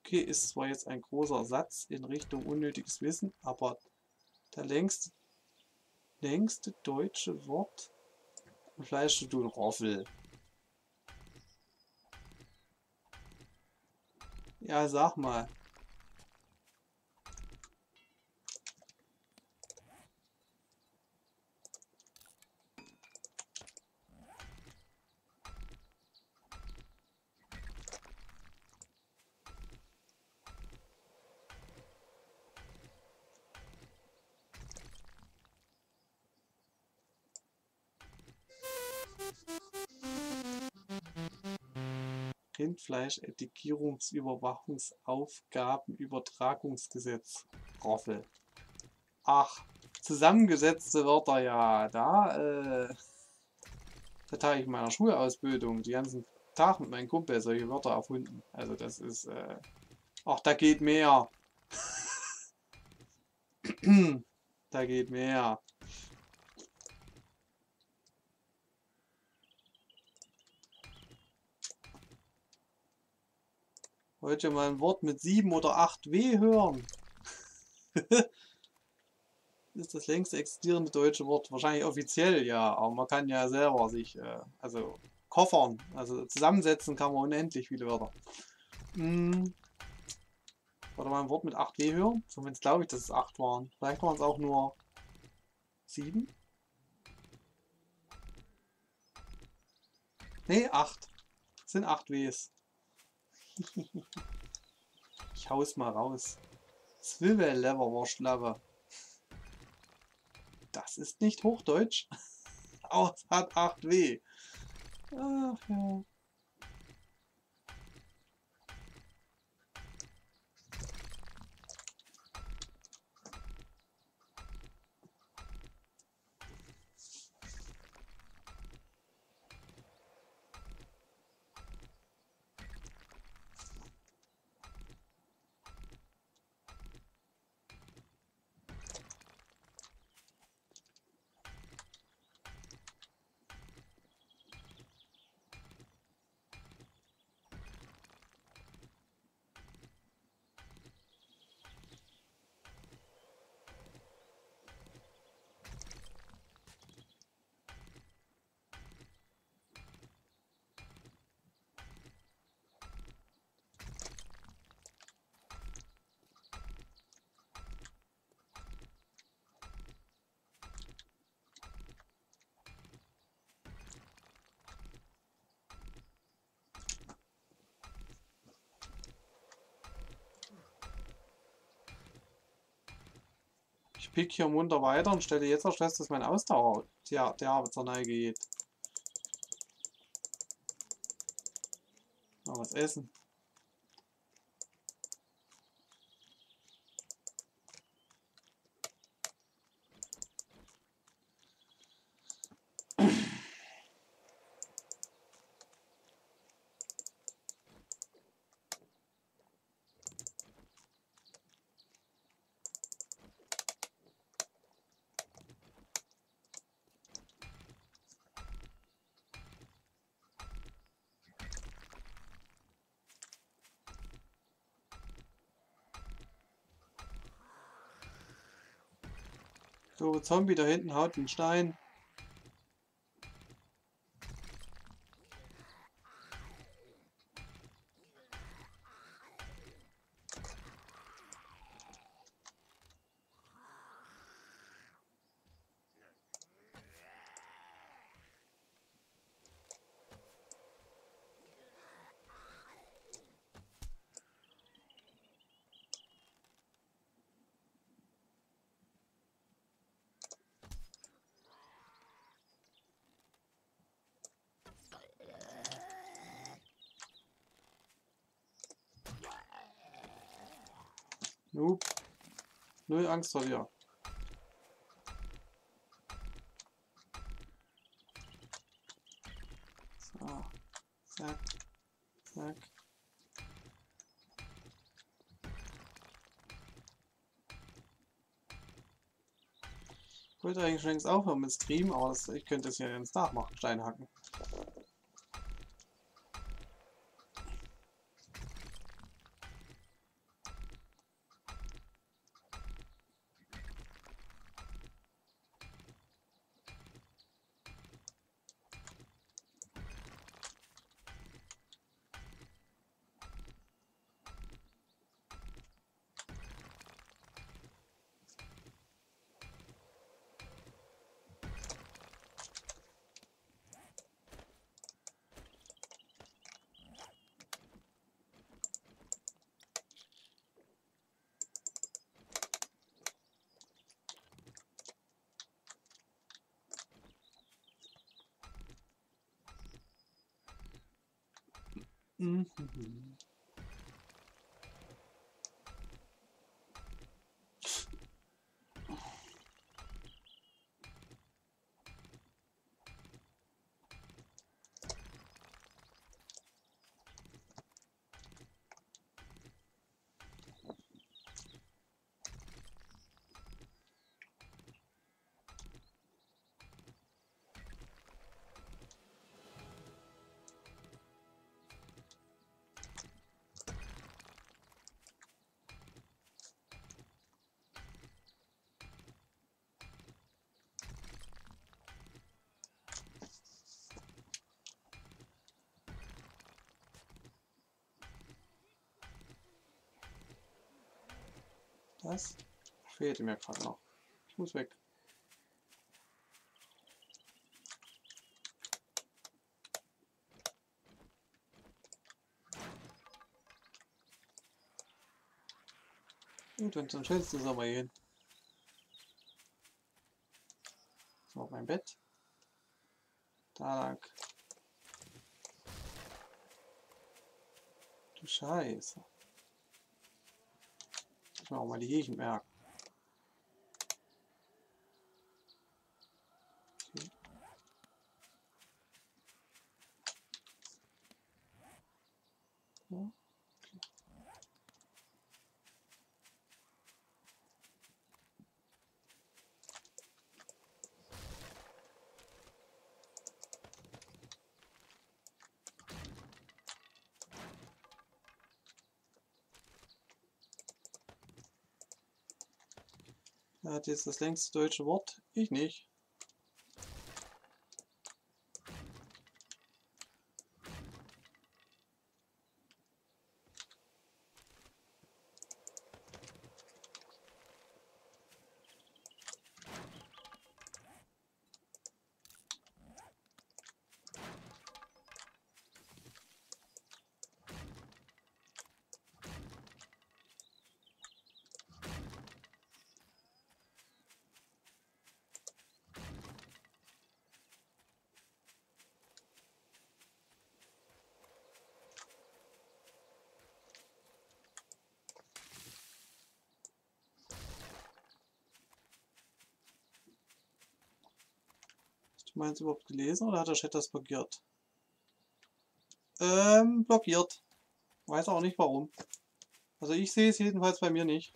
S2: Okay, ist zwar jetzt ein großer Satz in Richtung unnötiges Wissen, aber der längste deutsche Wort Fleisch du Roffel. Ja, sag mal. Rindfleisch-Etikettungsüberwachungsaufgabenübertragungsgesetz. Roffel. Ach, zusammengesetzte Wörter, ja. Da habe ich in meiner Schulausbildung die ganzen Tag mit meinem Kumpel solche Wörter erfunden. Also das ist, ach, da geht mehr. Da geht mehr. Wollt ihr mal ein Wort mit 7 oder 8 W hören? Ist das längste existierende deutsche Wort. Wahrscheinlich offiziell, ja. Aber man kann ja selber sich, also koffern, also zusammensetzen kann man unendlich viele Wörter. Oder mal ein Wort mit 8 W hören? Zumindest glaube ich, dass es 8 waren. Vielleicht waren es auch nur 7? Ne, 8. Das sind 8 Ws. Ich hau's mal raus. Zwiebelleberwurstlabbe. Das ist nicht Hochdeutsch. Aber es hat 8 W. Ach ja. Ich pick hier munter weiter und stelle jetzt erst fest, dass mein Ausdauer der zur Neige geht. Mal was essen. So, Zombie da hinten haut den Stein. Nope. Null Angst vor dir. So. Zack. Zack. Ich wollte eigentlich schon längst aufhören mit Stream, aber ich könnte es ja ganz nachmachen, Steinhacken. Mhm. Das fehlt mir gerade noch. Ich muss weg. Gut, wenn es dann schönst ist, aber gehen. So, mein Bett. Da lang. Du Scheiße. Ich will auch mal die Gegend merken. Okay. Ja. Er hat jetzt das längste deutsche Wort. Ich nicht. Hast du meins überhaupt gelesen oder hat der Chat das blockiert? Blockiert. Weiß auch nicht warum. Also ich sehe es jedenfalls bei mir nicht.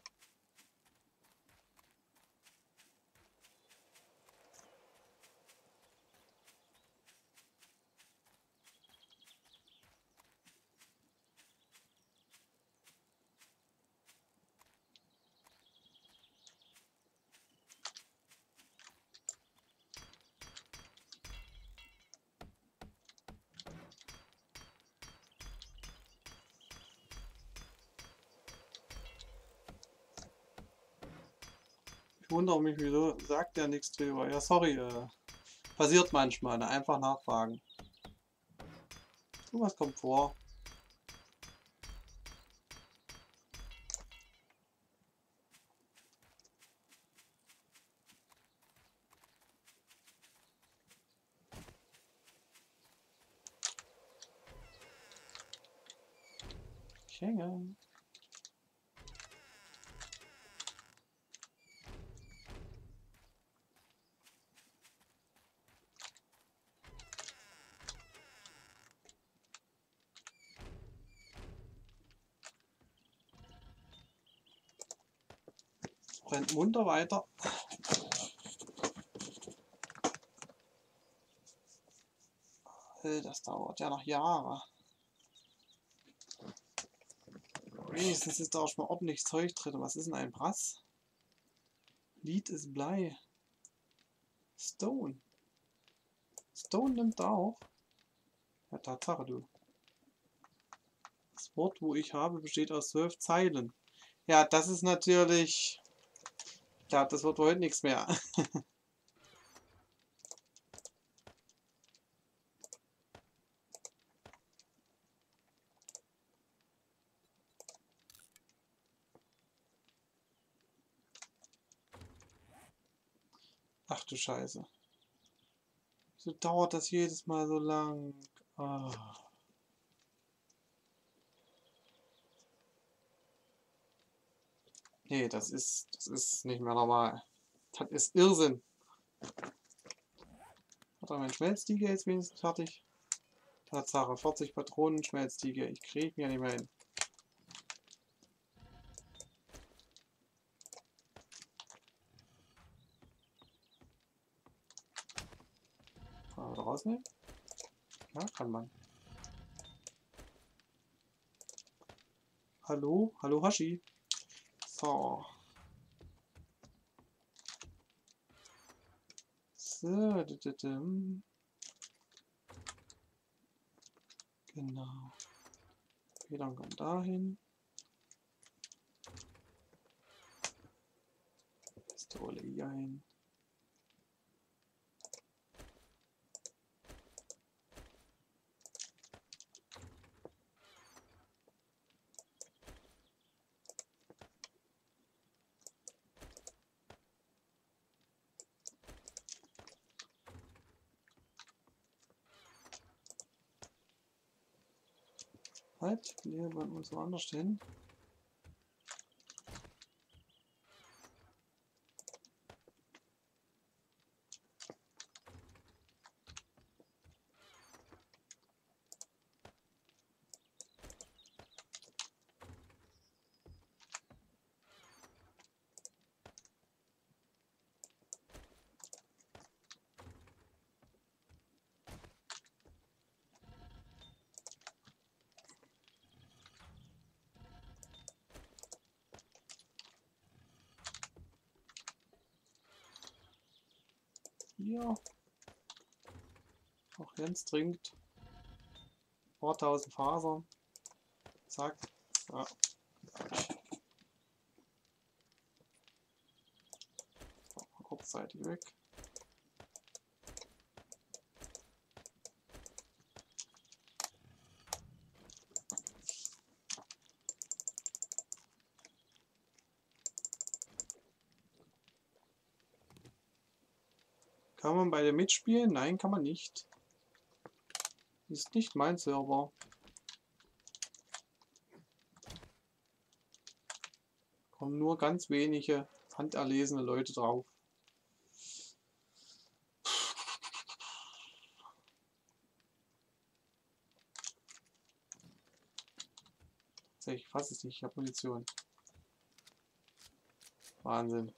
S2: Ich wundere mich, wieso sagt der nichts drüber. Ja, sorry, passiert manchmal. Ne? Einfach nachfragen. So was kommt vor. Ich hänge. Brennt munter weiter. Das dauert ja noch Jahre. Wenigstens ist da auch schon mal ordentlich Zeug drin. Was ist denn ein Brass? Lead ist Blei. Stone. Stone nimmt auch. Ja, Tatsache, du. Das Wort, wo ich habe, besteht aus 12 Zeilen. Ja, das ist natürlich... Ja, das wird heute nichts mehr. Ach du Scheiße. Wieso dauert das jedes Mal so lang? Ah. Nee, das ist nicht mehr normal. Das ist Irrsinn. Hat er mein Schmelztiegel jetzt wenigstens fertig? Tatsache, 40 Patronen Schmelztiegel. Ich krieg mir nicht mehr hin. Kann man da rausnehmen? Ja, kann man. Hallo? Hallo Hashi. So. So. Genau. Federn kommen dahin. Pistole hier hin. Halt, wir wollen uns woanders hin. Hier. Auch Jens trinkt. Ein paar tausend Fasern. Zack. So. Kurzzeitig weg. Kann man bei der mitspielen? Nein, kann man nicht. Ist nicht mein Server. Kommen nur ganz wenige handerlesene Leute drauf. Ich fasse es nicht, ich habe Munition. Wahnsinn.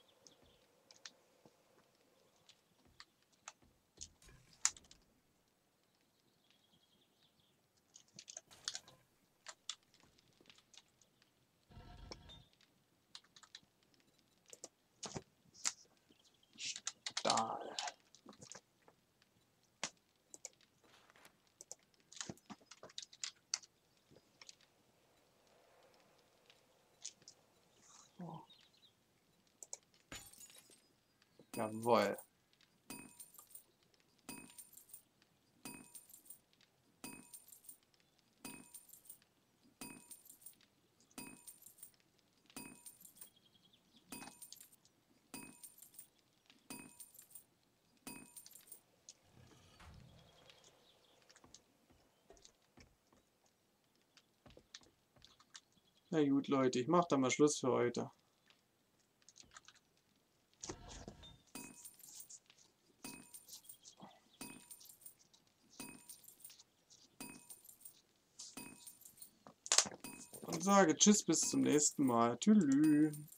S2: Stahl. Oh. Jawohl. Na gut, Leute, ich mache da mal Schluss für heute. Und sage Tschüss, bis zum nächsten Mal. Tschüss.